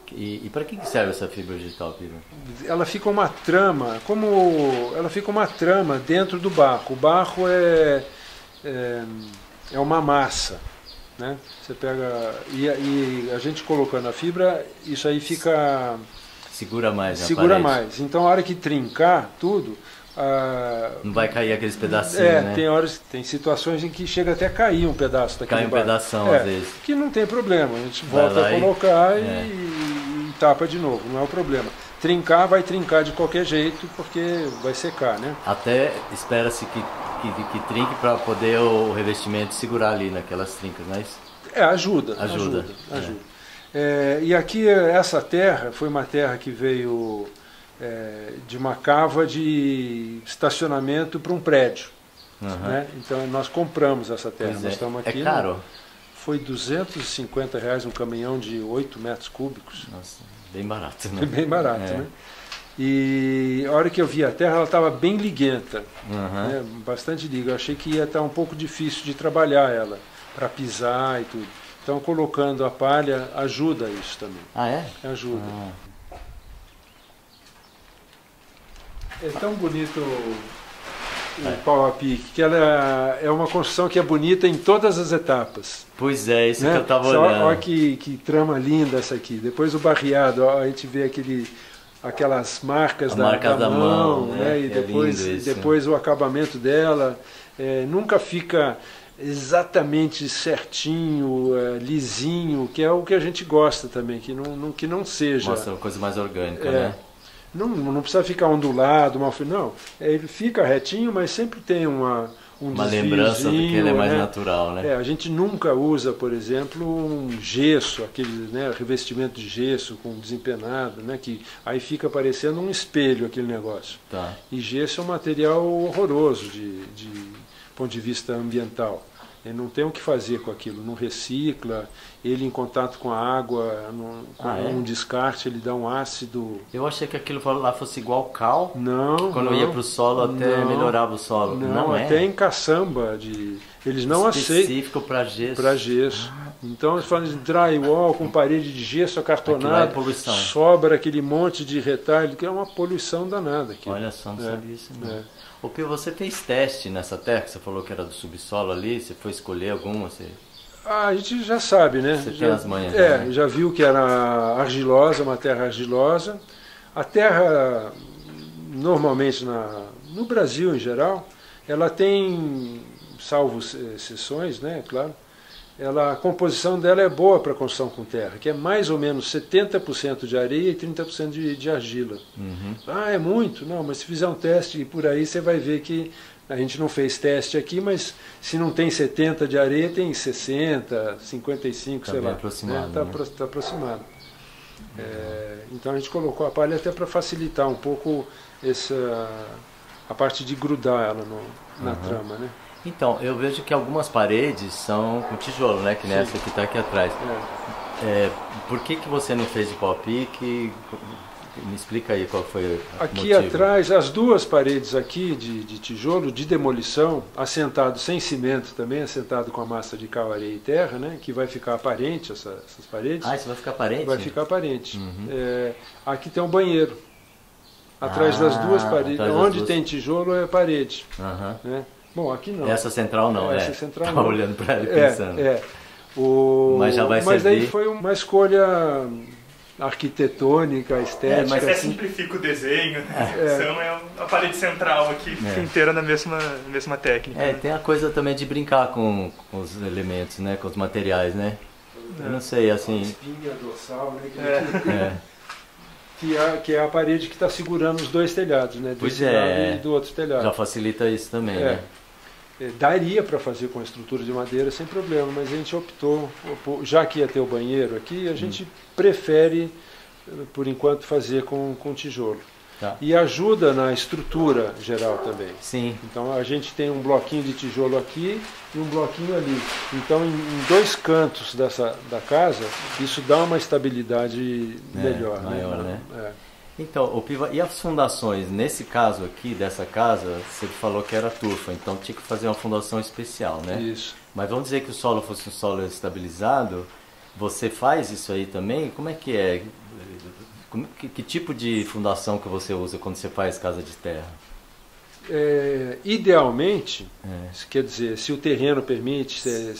E para que serve essa fibra vegetal, Piva? Ela fica uma trama, ela fica uma trama dentro do barro. O barro é uma massa, né? Você pega e a gente colocando a fibra, isso aí fica segura mais. Segura mais. Então a hora que trincar tudo, não vai cair aqueles pedacinhos, né? Tem situações em que chega até a cair um pedaço daquele barro. Cai um pedação às vezes. Que não tem problema, a gente volta a colocar e tapa de novo, não é o problema. Trincar vai trincar de qualquer jeito porque vai secar, né? Até espera-se que trinque para poder o revestimento segurar ali naquelas trincas, mas ajuda. E aqui essa terra foi uma terra que veio de uma cava de estacionamento para um prédio, né? Então nós compramos essa terra. Nós estamos aqui. É caro? Foi R$250 um caminhão de 8 metros cúbicos. Nossa, bem barato, né? Bem barato, né? E a hora que eu vi a terra, ela estava bem liguenta, né? Bastante liga. Eu achei que ia estar um pouco difícil de trabalhar ela, para pisar e tudo. Então, colocando a palha ajuda isso também. Ah, é? Ajuda. É tão bonito o pau a pique, que ela é uma construção que é bonita em todas as etapas. Pois é, isso, né? Que eu estava olhando. Olha que trama linda essa aqui. Depois o barreado, a gente vê aquelas marcas da mão, né? E depois o acabamento dela. Nunca fica exatamente certinho, lisinho, que é o que a gente gosta também, que não seja... Mostra uma coisa mais orgânica, né? Não precisa ficar ondulado, não. Ele fica retinho, mas sempre tem uma lembrança de que ele é mais natural, né? A gente nunca usa, por exemplo, um gesso, aquele revestimento de gesso com desempenado, né? Que aí fica parecendo um espelho aquele negócio. Tá. E gesso é um material horroroso de ponto de vista ambiental. Ele não tem o que fazer com aquilo, não recicla, ele em contato com a água, um descarte, ele dá um ácido. Eu achei que aquilo lá fosse igual cal, não, que quando ia para o solo até melhorava o solo. Não, até em caçamba, eles não aceitam. Específico para gesso. Para gesso. Então eles falam de drywall com parede de gesso acartonado, poluição. Sobra aquele monte de retalho, que é uma poluição danada. Aqui. Olha só, não sabia isso não. Ô Pio, você fez teste nessa terra que você falou que era do subsolo ali? Você foi escolher alguma? A gente já sabe, né? Você tem as manhas. Já viu que era argilosa, uma terra argilosa. A terra, normalmente no Brasil em geral, ela tem, salvo exceções, né? Claro, a composição dela é boa para construção com terra, que é mais ou menos 70% de areia e 30% de argila. É muito? Não, mas se fizer um teste por aí, você vai ver que a gente não fez teste aqui, mas se não tem 70 de areia, tem 60, 55, sei lá. Está aproximado. Então a gente colocou a palha até para facilitar um pouco a parte de grudar ela na trama, né? Então, eu vejo que algumas paredes são com tijolo, né? Que nessa que está aqui atrás. Por que você não fez de pau-pique? Me explica aí qual foi o motivo. Atrás, as duas paredes aqui de tijolo, de demolição, assentado sem cimento também, assentado com a massa de cal, areia e terra, né? Que vai ficar aparente essas paredes. Isso vai ficar aparente? Vai ficar aparente. Aqui tem um banheiro. Atrás das duas paredes. Onde tem tijolo é parede. Né? Bom, aqui não. Essa central não, Essa central Estava olhando para ele pensando. Mas já vai servir. Mas aí foi uma escolha arquitetônica, estética. Mas até simplifica o desenho. É a parede central aqui, inteira na mesma técnica. Tem a coisa também de brincar com os elementos, né? Com os materiais, né? Eu não sei, assim... Espinha dorsal, né? Que é a parede que está segurando os dois telhados, né? Desse lado e do outro telhado. Já facilita isso também, né? Daria para fazer com a estrutura de madeira sem problema, mas a gente optou, já que ia ter o banheiro aqui, a gente prefere, por enquanto, fazer com tijolo. Tá. E ajuda na estrutura geral também. Sim. Então a gente tem um bloquinho de tijolo aqui e um bloquinho ali. Então em dois cantos da casa, isso dá uma estabilidade melhor. Maior, né? Então, o Piva, e as fundações? Nesse caso aqui, dessa casa, você falou que era turfa, então tinha que fazer uma fundação especial, né? Isso. Mas vamos dizer que o solo fosse um solo estabilizado, você faz isso aí também? Como é que é? Que tipo de fundação que você usa quando você faz casa de terra? Idealmente, quer dizer, se o terreno permite,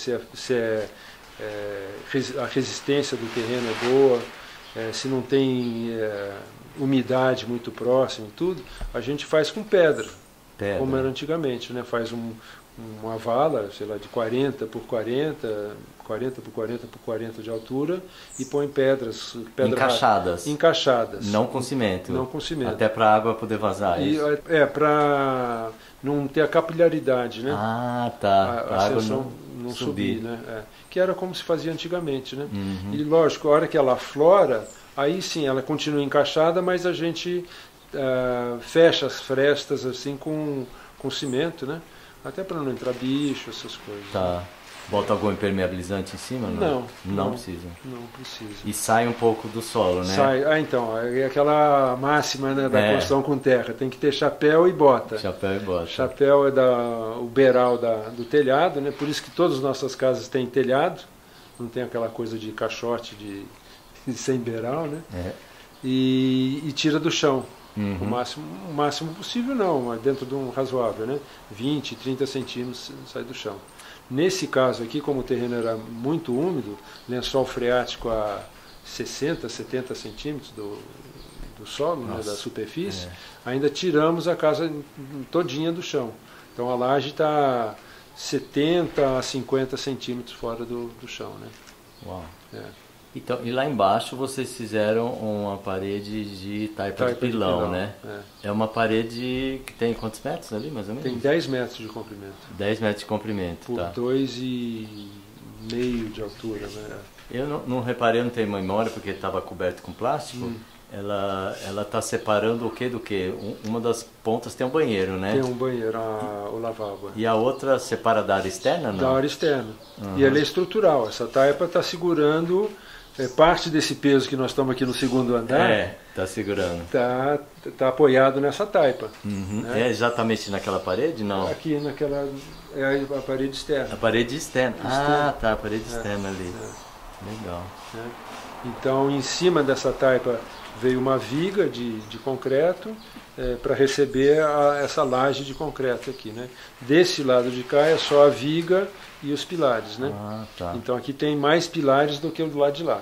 a resistência do terreno é boa, se não tem umidade muito próxima, tudo, a gente faz com pedra. Como era antigamente, né? Faz uma vala, sei lá, de 40 por 40, 40 por 40 por 40 de altura e põe pedras encaixadas. Não com cimento. Não com cimento. Até para a água poder vazar. Para não ter a capilaridade, né? Ah, tá. A água não subir, né? Que era como se fazia antigamente, né? E lógico, a hora que ela aflora, aí sim, ela continua encaixada, mas a gente fecha as frestas assim com cimento, né? Até para não entrar bicho, essas coisas. Tá. Né? Bota algum impermeabilizante em cima? Não precisa. Não precisa. E sai um pouco do solo, né? Sai. Então, é aquela máxima, né, da construção com terra. Tem que ter chapéu e bota. Chapéu e bota. Chapéu é o beiral do telhado, né? Por isso que todas as nossas casas têm telhado. Não tem aquela coisa de caixote de sem beiral, né? E tira do chão. O máximo possível não, mas dentro de um razoável, né? 20, 30 centímetros sai do chão. Nesse caso aqui, como o terreno era muito úmido, lençol freático a 60, 70 centímetros do solo, né, da superfície, ainda tiramos a casa todinha do chão. Então a laje está 70 a 50 centímetros fora do chão, né? Uau! Então, e lá embaixo vocês fizeram uma parede de taipa de pilão, né? É uma parede que tem quantos metros ali, mais ou menos? Tem 10 metros de comprimento. 10 metros de comprimento, por 2,5 de altura, né? Eu não reparei, não tenho memória, porque estava coberto com plástico. Ela está separando o que do que? Uma das pontas tem um banheiro, né? Tem um banheiro, o lavabo. E a outra separa da área externa, não? Da área externa. E ela é estrutural. Essa taipa está segurando... parte desse peso que nós estamos aqui no segundo andar está segurando. Está apoiado nessa taipa. Né? É exatamente naquela parede, não? Aqui naquela é a parede externa. A parede externa. A parede externa ali. Legal. Então, em cima dessa taipa veio uma viga de concreto para receber essa laje de concreto aqui, né? Desse lado de cá é só a viga e os pilares, né? Então aqui tem mais pilares do que o do lado de lá.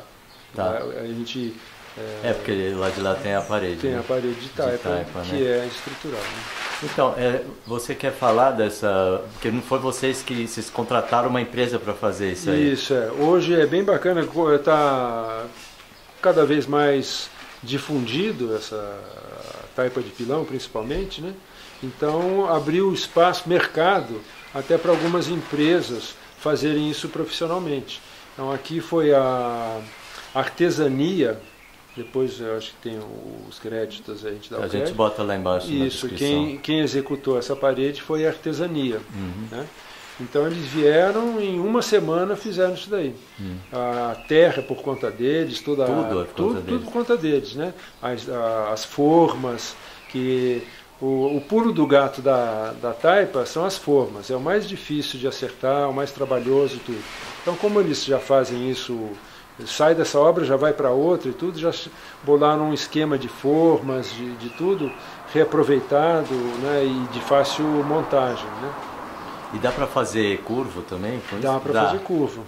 A gente porque lá de lá tem a parede. Tem a parede de taipa que é estrutural. Né? Então, você quer falar dessa... Porque não foi vocês contrataram uma empresa para fazer isso aí? Isso, hoje é bem bacana, está cada vez mais difundido essa taipa de pilão, principalmente, né? Então abriu espaço, mercado, até para algumas empresas fazerem isso profissionalmente. Então aqui foi a artesania, depois eu acho que tem os créditos, a gente dá o crédito. A gente bota lá embaixo na Isso, descrição. quem executou essa parede foi a artesania. Né? Então eles vieram, em uma semana fizeram isso daí. A terra por conta deles, tudo por conta deles. Né? As formas, que o pulo do gato da taipa são as formas. É o mais difícil de acertar, o mais trabalhoso e tudo. Então como eles já fazem isso, sai dessa obra, já vai para outra e tudo, já bolaram um esquema de formas, de tudo reaproveitado, né? E de fácil montagem. Né? E dá para fazer curvo também? Dá para fazer curvo.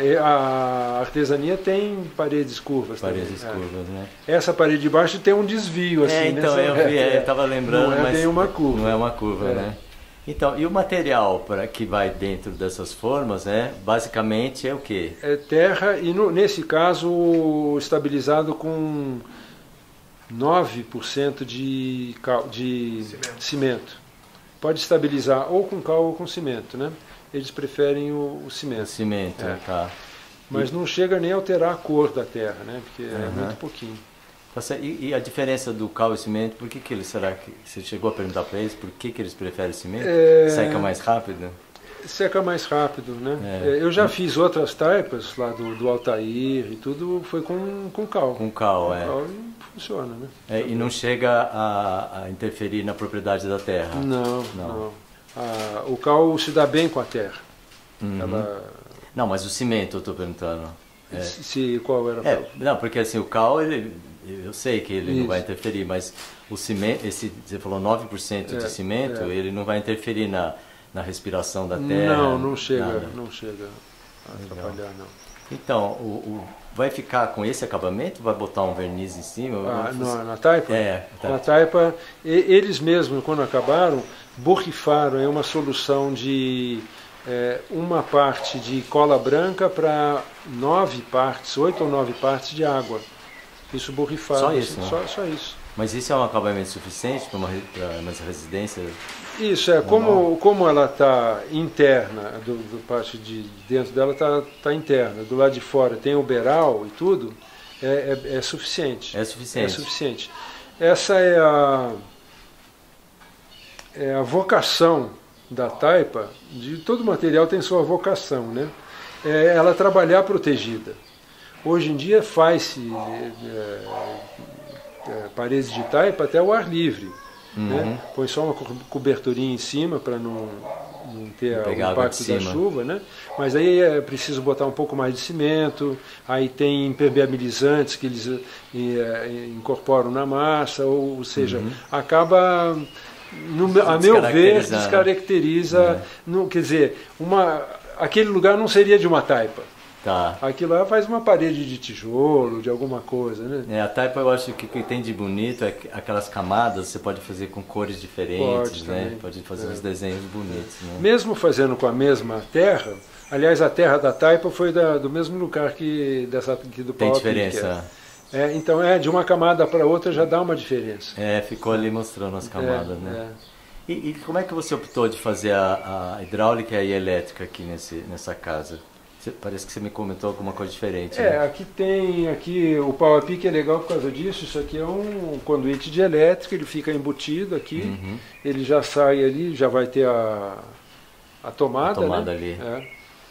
A artesania tem paredes curvas também. Paredes curvas, né? Essa parede de baixo tem um desvio, assim, então eu vi, eu estava lembrando, não mas bem uma curva. Não é uma curva, né? Então, e o material que vai dentro dessas formas, né? Basicamente é o quê? É terra e, nesse caso, estabilizado com 9% de cimento. Pode estabilizar ou com cal ou com cimento, né? Eles preferem o cimento. O cimento, tá. Mas não chega nem a alterar a cor da terra, né? Porque é muito pouquinho. E a diferença do cal e cimento, por que eles, será que você chegou a perguntar para eles por que eles preferem cimento? Seca mais rápido? Seca mais rápido, né? Eu já fiz outras taipas lá do Altair e tudo, foi com cal. Com cal, Com cal funciona, né? E não chega a interferir na propriedade da terra? Não. O cal se dá bem com a terra. Não, mas o cimento eu estou perguntando. Qual era? Não, porque assim, o cal, eu sei que ele não vai interferir, mas o cimento, você falou 9% de cimento, ele não vai interferir na respiração da terra? Não chega a atrapalhar, não. Então, vai ficar com esse acabamento? Vai botar um verniz em cima? Na taipa? Na taipa, eles mesmos, quando acabaram, borrifaram uma solução de uma parte de cola branca para 8 ou 9 partes de água. Isso borrifado. Só isso? Assim, né? só isso. Mas isso é um acabamento suficiente para uma residência? Isso, como ela está interna, do parte de dentro dela está interna, do lado de fora tem o beiral e tudo, é suficiente. É suficiente. É suficiente. Essa é a vocação da taipa, de todo material tem sua vocação, né? Ela trabalhar protegida. Hoje em dia faz-se paredes de taipa até o ar livre. Né? Põe só uma coberturinha em cima para não ter o impacto da chuva, né? Mas aí é preciso botar um pouco mais de cimento, aí tem impermeabilizantes que eles incorporam na massa, ou seja, acaba, a meu ver, descaracteriza, quer dizer, aquele lugar não seria de uma taipa. Tá. Aquilo lá faz uma parede de tijolo, de alguma coisa, né? A taipa, eu acho que o que tem de bonito é aquelas camadas, você pode fazer com cores diferentes, né? Pode fazer uns desenhos bonitos, né? Mesmo fazendo com a mesma terra, aliás, a terra da taipa foi do mesmo lugar que do pau. Tem diferença. Então, de uma camada para outra já dá uma diferença. Ficou ali mostrando as camadas, né? E como é que você optou de fazer a hidráulica e a elétrica aqui nessa casa? Parece que você me comentou alguma coisa diferente. Né? Aqui o pau a pique é legal por causa disso. Isso aqui é um conduíte de elétrica, ele fica embutido aqui, ele já sai ali, já vai ter a tomada. A tomada, né? Ali.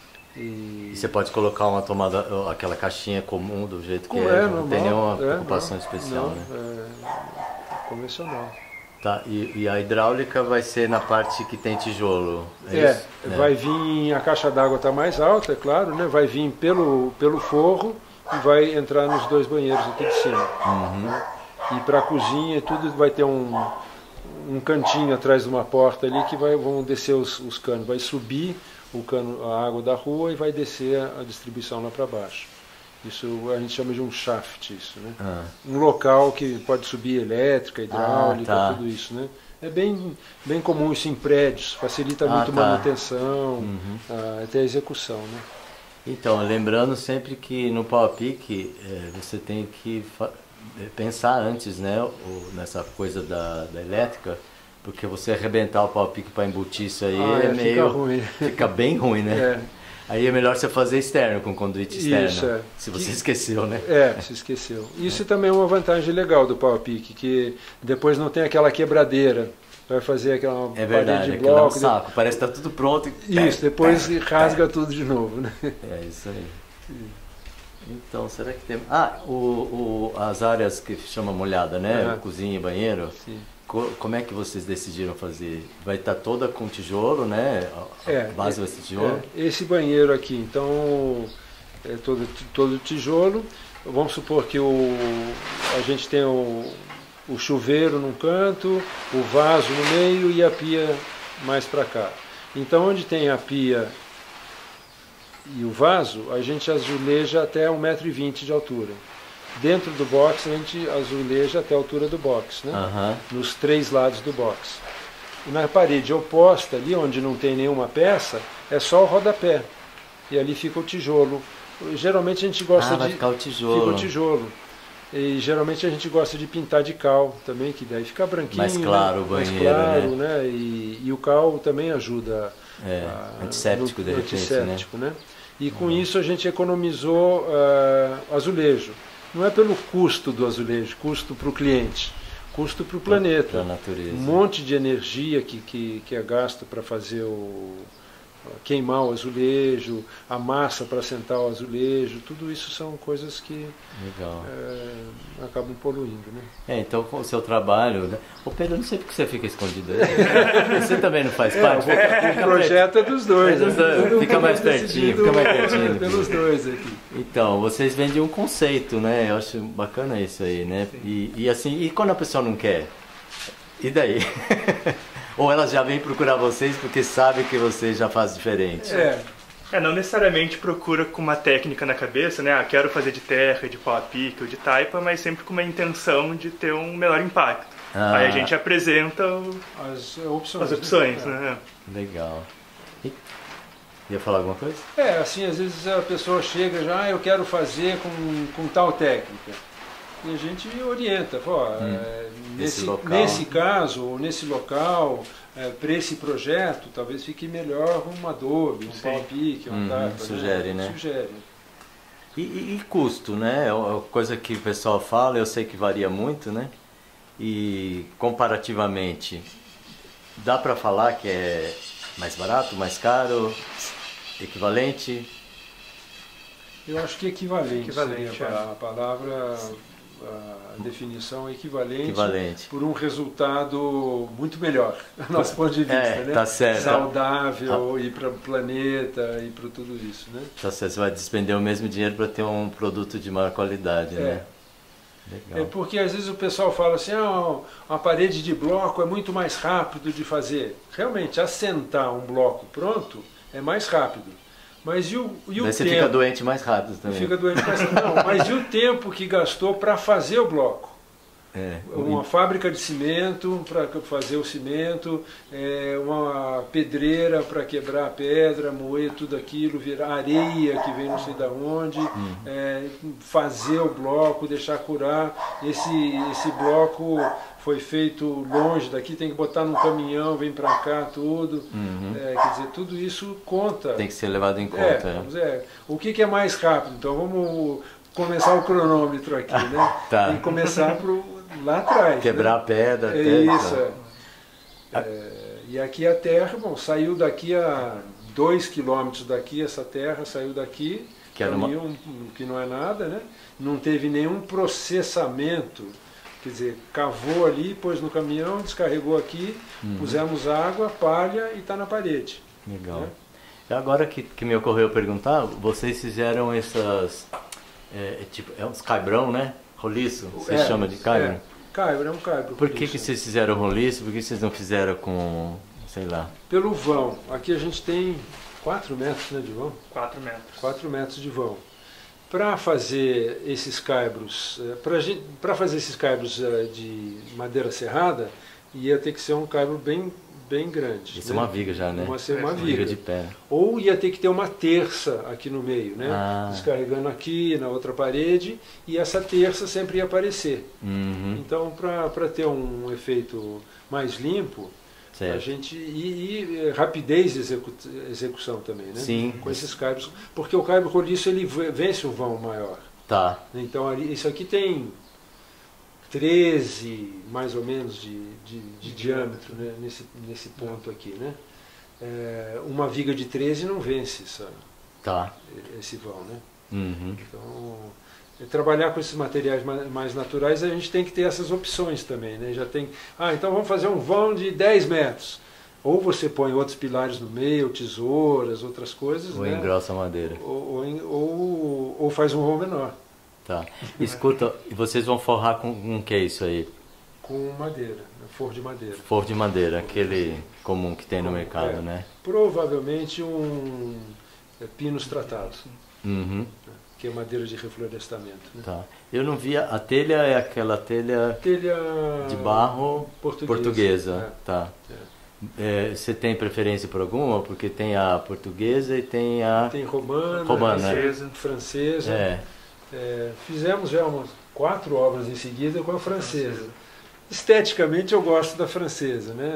E você pode colocar uma tomada, aquela caixinha comum do jeito que não normal, tem nenhuma preocupação especial, não, né? Convencional. Tá, e a hidráulica vai ser na parte que tem tijolo? Isso? Vai vir, a caixa d'água está mais alta, é claro, né? Vai vir pelo forro e vai entrar nos 2 banheiros aqui de cima. Né? E para a cozinha e tudo vai ter um cantinho atrás de uma porta ali que vão descer os canos. Vai subir a água da rua e vai descer a distribuição lá para baixo. Isso a gente chama de um shaft, isso, né? Um local que pode subir elétrica, hidráulica, tudo isso, né? É bem comum isso em prédios, facilita muito a manutenção, até a execução, né? Então, lembrando sempre que no pau a pique você tem que pensar antes, né? Nessa coisa da elétrica, porque você arrebentar o pau a pique para embutir isso aí fica ruim. Fica bem ruim, né? Aí é melhor você fazer externo, com conduíte externo. Isso, se você esqueceu, né? Se esqueceu. Isso também é uma vantagem legal do pau a pique, que depois não tem aquela quebradeira. Vai fazer aquela parede de bloco. É um saco, parece que está tudo pronto. Isso, depois rasga tudo de novo, né? É isso aí. Então, será que tem... as áreas que chama molhada, né? Cozinha e banheiro. Sim. Como é que vocês decidiram fazer? Vai estar toda com tijolo, né? A base vai ser tijolo? Esse banheiro aqui, então, é todo tijolo. Vamos supor que a gente tem o chuveiro num canto, o vaso no meio e a pia mais para cá. Então, onde tem a pia e o vaso, a gente azuleja até 1,20 m de altura. Dentro do box a gente azuleja até a altura do box, né? Nos 3 lados do box. E na parede oposta, ali onde não tem nenhuma peça, é só o rodapé. E ali fica o tijolo. Geralmente a gente gosta vai ficar o tijolo. Fica o tijolo. E geralmente a gente gosta de pintar de cal também, que daí fica branquinho. Mais claro, né? O banheiro, mais claro, né? E o cal também ajuda. Antisséptico, de repente, antisséptico, né? E com isso a gente economizou azulejo. Não é pelo custo do azulejo, custo para o cliente, custo para o planeta. Para a natureza. Um monte de energia que é gasto para fazer queimar o azulejo, a massa para assentar o azulejo, tudo isso são coisas que acabam poluindo, né? Então com o seu trabalho, né? Ô Pedro, eu não sei porque você fica escondido aí. Você também não faz parte? O projeto é dos dois. Fica mais pertinho, fica mais pertinho. Pelos dois aqui. Então, vocês vendem um conceito, né? Eu acho bacana isso aí, né? E assim, e quando a pessoa não quer? E daí? Ou elas já vêm procurar vocês porque sabem que vocês já fazem diferente? Não necessariamente procura com uma técnica na cabeça, né? Quero fazer de terra, de pau a pique ou de taipa, mas sempre com uma intenção de ter um menor impacto. Aí a gente apresenta as opções, né? Legal. Ia falar alguma coisa? Assim, às vezes a pessoa chega já, eu quero fazer com tal técnica. E a gente orienta, nesse caso, ou nesse local, para esse projeto, talvez fique melhor um adobe, um pau a pique, sugere, né? Sugere. E custo, né? É uma coisa que o pessoal fala, eu sei que varia muito, né? E comparativamente, dá para falar que é mais barato, mais caro, equivalente? Eu acho que equivalente seria a palavra, a definição é equivalente por um resultado muito melhor, do nosso ponto de vista, né? Tá certo. Saudável, ir para o planeta, ir para tudo isso, né? Tá certo, você vai despender o mesmo dinheiro para ter um produto de maior qualidade, né? Legal. Porque às vezes o pessoal fala assim, uma parede de bloco é muito mais rápido de fazer. Realmente, assentar um bloco pronto é mais rápido. Mas e o tempo? Você fica doente mais rápido também. Fica doente mais rápido. Não, mas e o tempo que gastou para fazer o bloco? Uma fábrica de cimento para fazer o cimento, uma pedreira para quebrar a pedra, moer tudo aquilo, virar areia que vem não sei de onde, fazer o bloco, deixar curar. Esse bloco foi feito longe daqui, tem que botar num caminhão, vem para cá tudo. Quer dizer, tudo isso conta. Tem que ser levado em conta. O que é mais rápido? Então vamos começar o cronômetro aqui, né? Tem que começar lá atrás. Quebrar a pedra. Isso. E aqui a terra, saiu daqui a 2 quilômetros daqui, essa terra saiu daqui, que não é nada, né? Não teve nenhum processamento, quer dizer, cavou ali, pôs no caminhão, descarregou aqui, pusemos água, palha e está na parede. Legal. Né? Agora que me ocorreu perguntar, vocês fizeram essas, uns caibrão, né? Roliço, você chama de caibro? Caibro, é um caibro. Por que vocês fizeram roliço? Por que vocês não fizeram com, sei lá? Pelo vão. Aqui a gente tem 4 metros, né, de vão? 4 metros. 4 metros de vão. Para fazer esses caibros, de madeira serrada, ia ter que ser um caibro bem grande. Isso é uma viga já, né? Uma viga de pé. Ou ia ter que ter uma terça aqui no meio, né? Descarregando aqui na outra parede, e essa terça sempre ia aparecer. Então, para ter um efeito mais limpo, a gente e rapidez de execução também, né? Sim. Com esses caibros, porque o caibro roliço ele vence um vão maior. Tá. Então isso aqui tem 13 mais ou menos de diâmetro, né? nesse ponto aqui, né? Uma viga de 13 não vence esse vão, né? Então, trabalhar com esses materiais mais naturais, a gente tem que ter essas opções também, né? Já tem, então vamos fazer um vão de 10 metros. Ou você põe outros pilares no meio, tesouras, outras coisas, ou né? engrossa a madeira. Ou faz um vão menor. Tá. Escuta, e vocês vão forrar com o que é isso aí? Com madeira, forro de madeira. Forro de madeira, aquele comum que tem no mercado, né? Provavelmente pinos tratados. Que é madeira de reflorestamento. Né? Tá. Eu não vi, a telha é aquela telha de barro portuguesa. Tá. Você tem preferência por alguma? Porque tem a portuguesa e tem a... Tem romana, francesa. Fizemos já umas 4 obras em seguida com a francesa. Esteticamente eu gosto da francesa, né?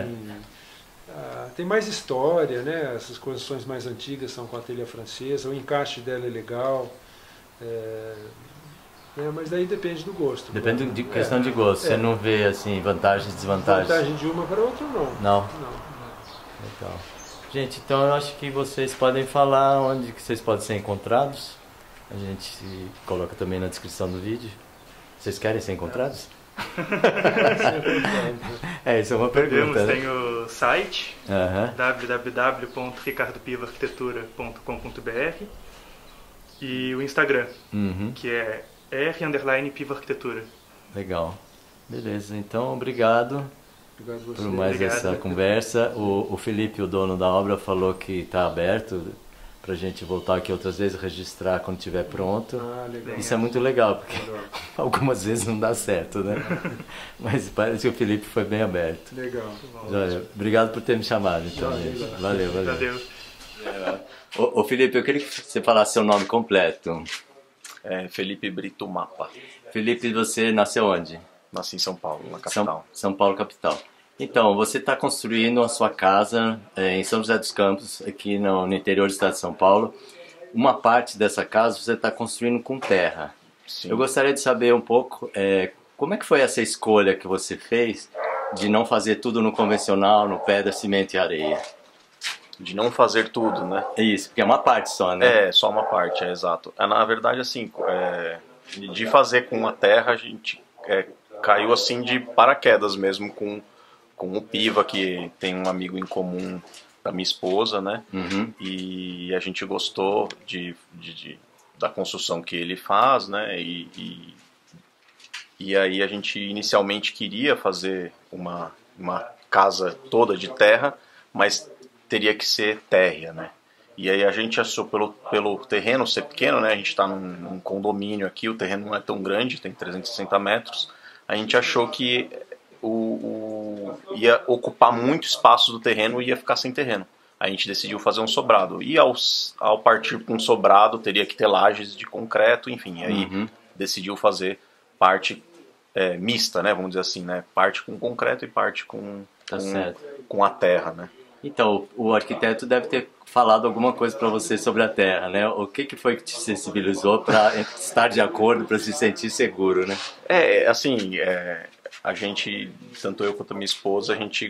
Tem mais história, né? Essas construções mais antigas são com a telha francesa, o encaixe dela é legal, mas daí depende do gosto. Depende de questão de gosto, você não vê assim vantagens e desvantagens? Vantagem de uma para outra não. Não? Legal. Gente, então eu acho que vocês podem falar onde que vocês podem ser encontrados. A gente coloca também na descrição do vídeo. Vocês querem ser encontrados? Isso é uma pergunta. Tem o site www.ricardopivaarquitetura.com.br e o Instagram, que é r_pivaarquitetura. Legal. Beleza, então obrigado por mais essa conversa. O Felipe, o dono da obra, falou que está aberto pra gente voltar aqui outras vezes, registrar quando estiver pronto. Isso é muito legal, porque algumas vezes não dá certo, né? Mas parece que o Felipe foi bem aberto. Legal. Olha, obrigado por ter me chamado, então, gente. Valeu. Ô Felipe, eu queria que você falasse seu nome completo. Felipe Brito Mapa. Felipe, você nasceu onde? Nasci em São Paulo, na capital. São Paulo, capital. Então, você está construindo a sua casa em São José dos Campos, aqui no interior do estado de São Paulo. Uma parte dessa casa você está construindo com terra. Sim. Eu gostaria de saber um pouco como é que foi essa escolha que você fez de não fazer tudo no convencional, no pedra, cimento e areia. De não fazer tudo, né? Isso, porque é uma parte só, né? Só uma parte, exato. Na verdade, assim, de fazer com a terra, a gente caiu assim de paraquedas mesmo com o Piva, que tem um amigo em comum da minha esposa, né? E a gente gostou da construção que ele faz, né? E aí a gente inicialmente queria fazer uma casa toda de terra, mas teria que ser térrea, né? E aí a gente achou, pelo terreno ser pequeno, né? A gente está num condomínio aqui, o terreno não é tão grande, tem 360 metros. A gente achou que ia ocupar muito espaço do terreno e ia ficar sem terreno. A gente decidiu fazer um sobrado. E ao partir para um sobrado, teria que ter lajes de concreto, enfim. Aí decidiu fazer parte mista, né? Vamos dizer assim, né? Parte com concreto e parte com a terra, né? Então, o arquiteto deve ter falado alguma coisa para você sobre a terra, né? O que foi que te sensibilizou para estar de acordo, para se sentir seguro, né? A gente, tanto eu quanto a minha esposa, a gente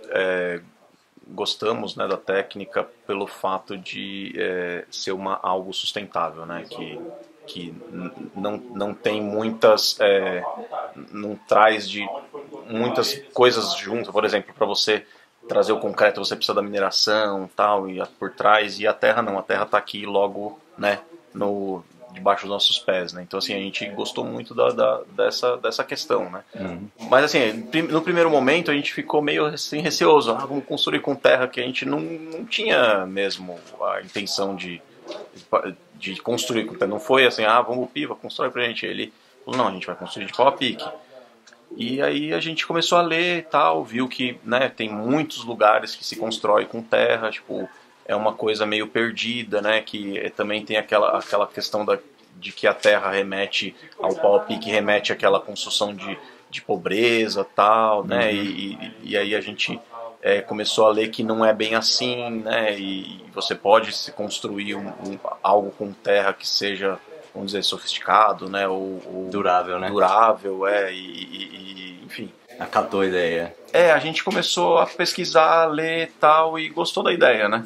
gostamos, né, da técnica pelo fato de ser algo sustentável, né? Que não tem muitas, não traz de muitas coisas juntas. Por exemplo, para você trazer o concreto você precisa da mineração, tal, e por trás, e a terra não, a terra está aqui logo, né, debaixo dos nossos pés, né? Então assim, a gente gostou muito dessa questão, né? Mas assim, no primeiro momento a gente ficou meio assim receoso, vamos construir com terra, que a gente não tinha mesmo a intenção de construir com terra. Não foi assim, vamos o Piva, constrói pra gente. Ele falou, não, a gente vai construir de pau a pique. E aí a gente começou a ler e tal, viu que, né, tem muitos lugares que se constrói com terra, tipo, é uma coisa meio perdida, né, que também tem aquela questão de que a terra remete ao pau a pique, remete àquela construção de pobreza tal, né, e aí a gente começou a ler que não é bem assim, né, e você pode se construir algo com terra que seja, vamos dizer, sofisticado, né, ou durável, né? Durável, enfim. Acatou a ideia. A gente começou a pesquisar, ler e tal, e gostou da ideia, né?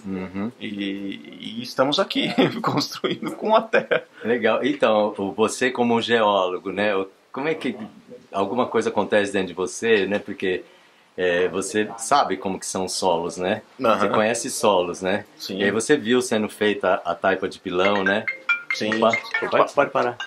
E estamos aqui, construindo com a terra. Legal. Então, você como geólogo, né, como é que alguma coisa acontece dentro de você, né, porque você sabe como que são os solos, né? Você conhece solos, né? Sim. E aí você viu sendo feita a taipa de pilão, né? Sim. Pode parar.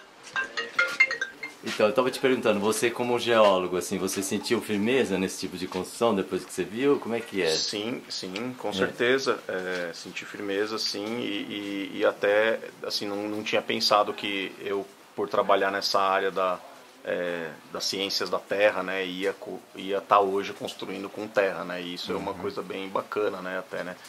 Então, eu estava te perguntando, você como geólogo, assim, você sentiu firmeza nesse tipo de construção depois que você viu? Como é que é? Sim, com certeza. Senti firmeza, sim, e até, assim, não tinha pensado que eu, por trabalhar nessa área das ciências da terra, né, ia estar hoje construindo com terra, né, e isso é uma coisa bem bacana, né, até, né.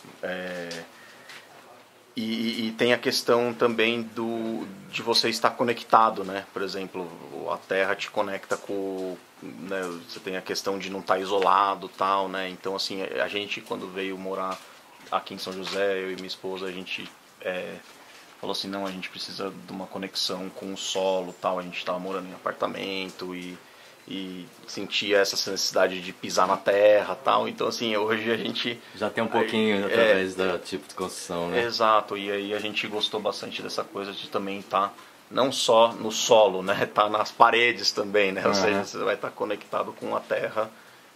E tem a questão também de você estar conectado, né? Por exemplo, a terra te conecta com... Né? Você tem a questão de não estar isolado, tal, né? Então, assim, a gente, quando veio morar aqui em São José, eu e minha esposa, a gente falou assim, não, a gente precisa de uma conexão com o solo, tal. A gente estava morando em apartamento e e sentia essa necessidade de pisar na terra, tal. Então assim, hoje a gente já tem um pouquinho através do tipo de construção, né? Exato, e aí a gente gostou bastante dessa coisa de também estar não só no solo, né, tá nas paredes também, né? Ou seja, você vai estar conectado com a terra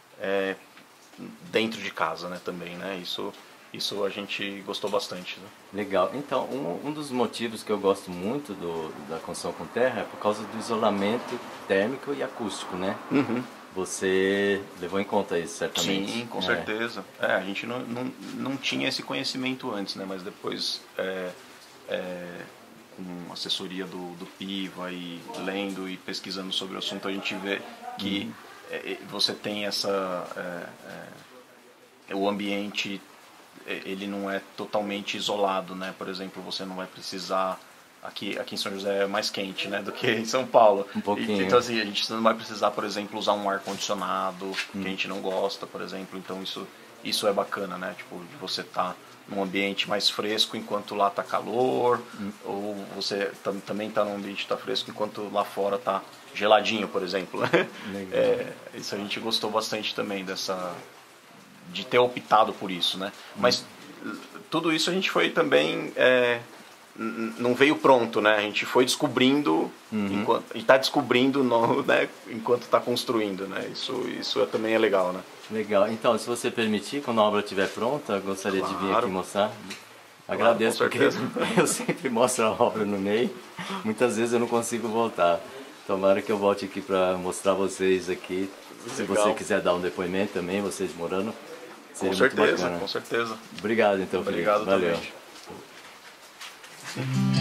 dentro de casa, né, também, né? Isso a gente gostou bastante. Né? Legal. Então, um dos motivos que eu gosto muito da construção com terra é por causa do isolamento térmico e acústico, né? Uhum. Você levou em conta isso, certamente? Sim, com certeza. A gente não tinha esse conhecimento antes, né? Mas depois, com assessoria do Piva e lendo e pesquisando sobre o assunto, a gente vê que você tem o ambiente, ele não é totalmente isolado, né? Por exemplo, você não vai precisar... Aqui em São José é mais quente, né, do que em São Paulo. Um pouquinho. Então, assim, a gente não vai precisar, por exemplo, usar um ar-condicionado, que a gente não gosta, por exemplo. Então, isso é bacana, né? Tipo, de você estar num ambiente mais fresco enquanto lá tá calor, ou você também tá num ambiente que tá fresco enquanto lá fora tá geladinho, por exemplo. Isso a gente gostou bastante também de ter optado por isso, né? Mas tudo isso a gente foi também... não veio pronto, né? A gente foi descobrindo, e está descobrindo, né? Enquanto está construindo, né? Isso também é legal, né? Legal. Então, se você permitir, quando a obra estiver pronta, eu gostaria de vir aqui mostrar. Agradeço, porque eu sempre mostro a obra no meio. Muitas vezes eu não consigo voltar. Tomara que eu volte aqui para mostrar vocês aqui. Se você quiser dar um depoimento também, vocês morando, seria muito bacana. Com certeza. Obrigado, então, Felipe. Obrigado Valeu. também.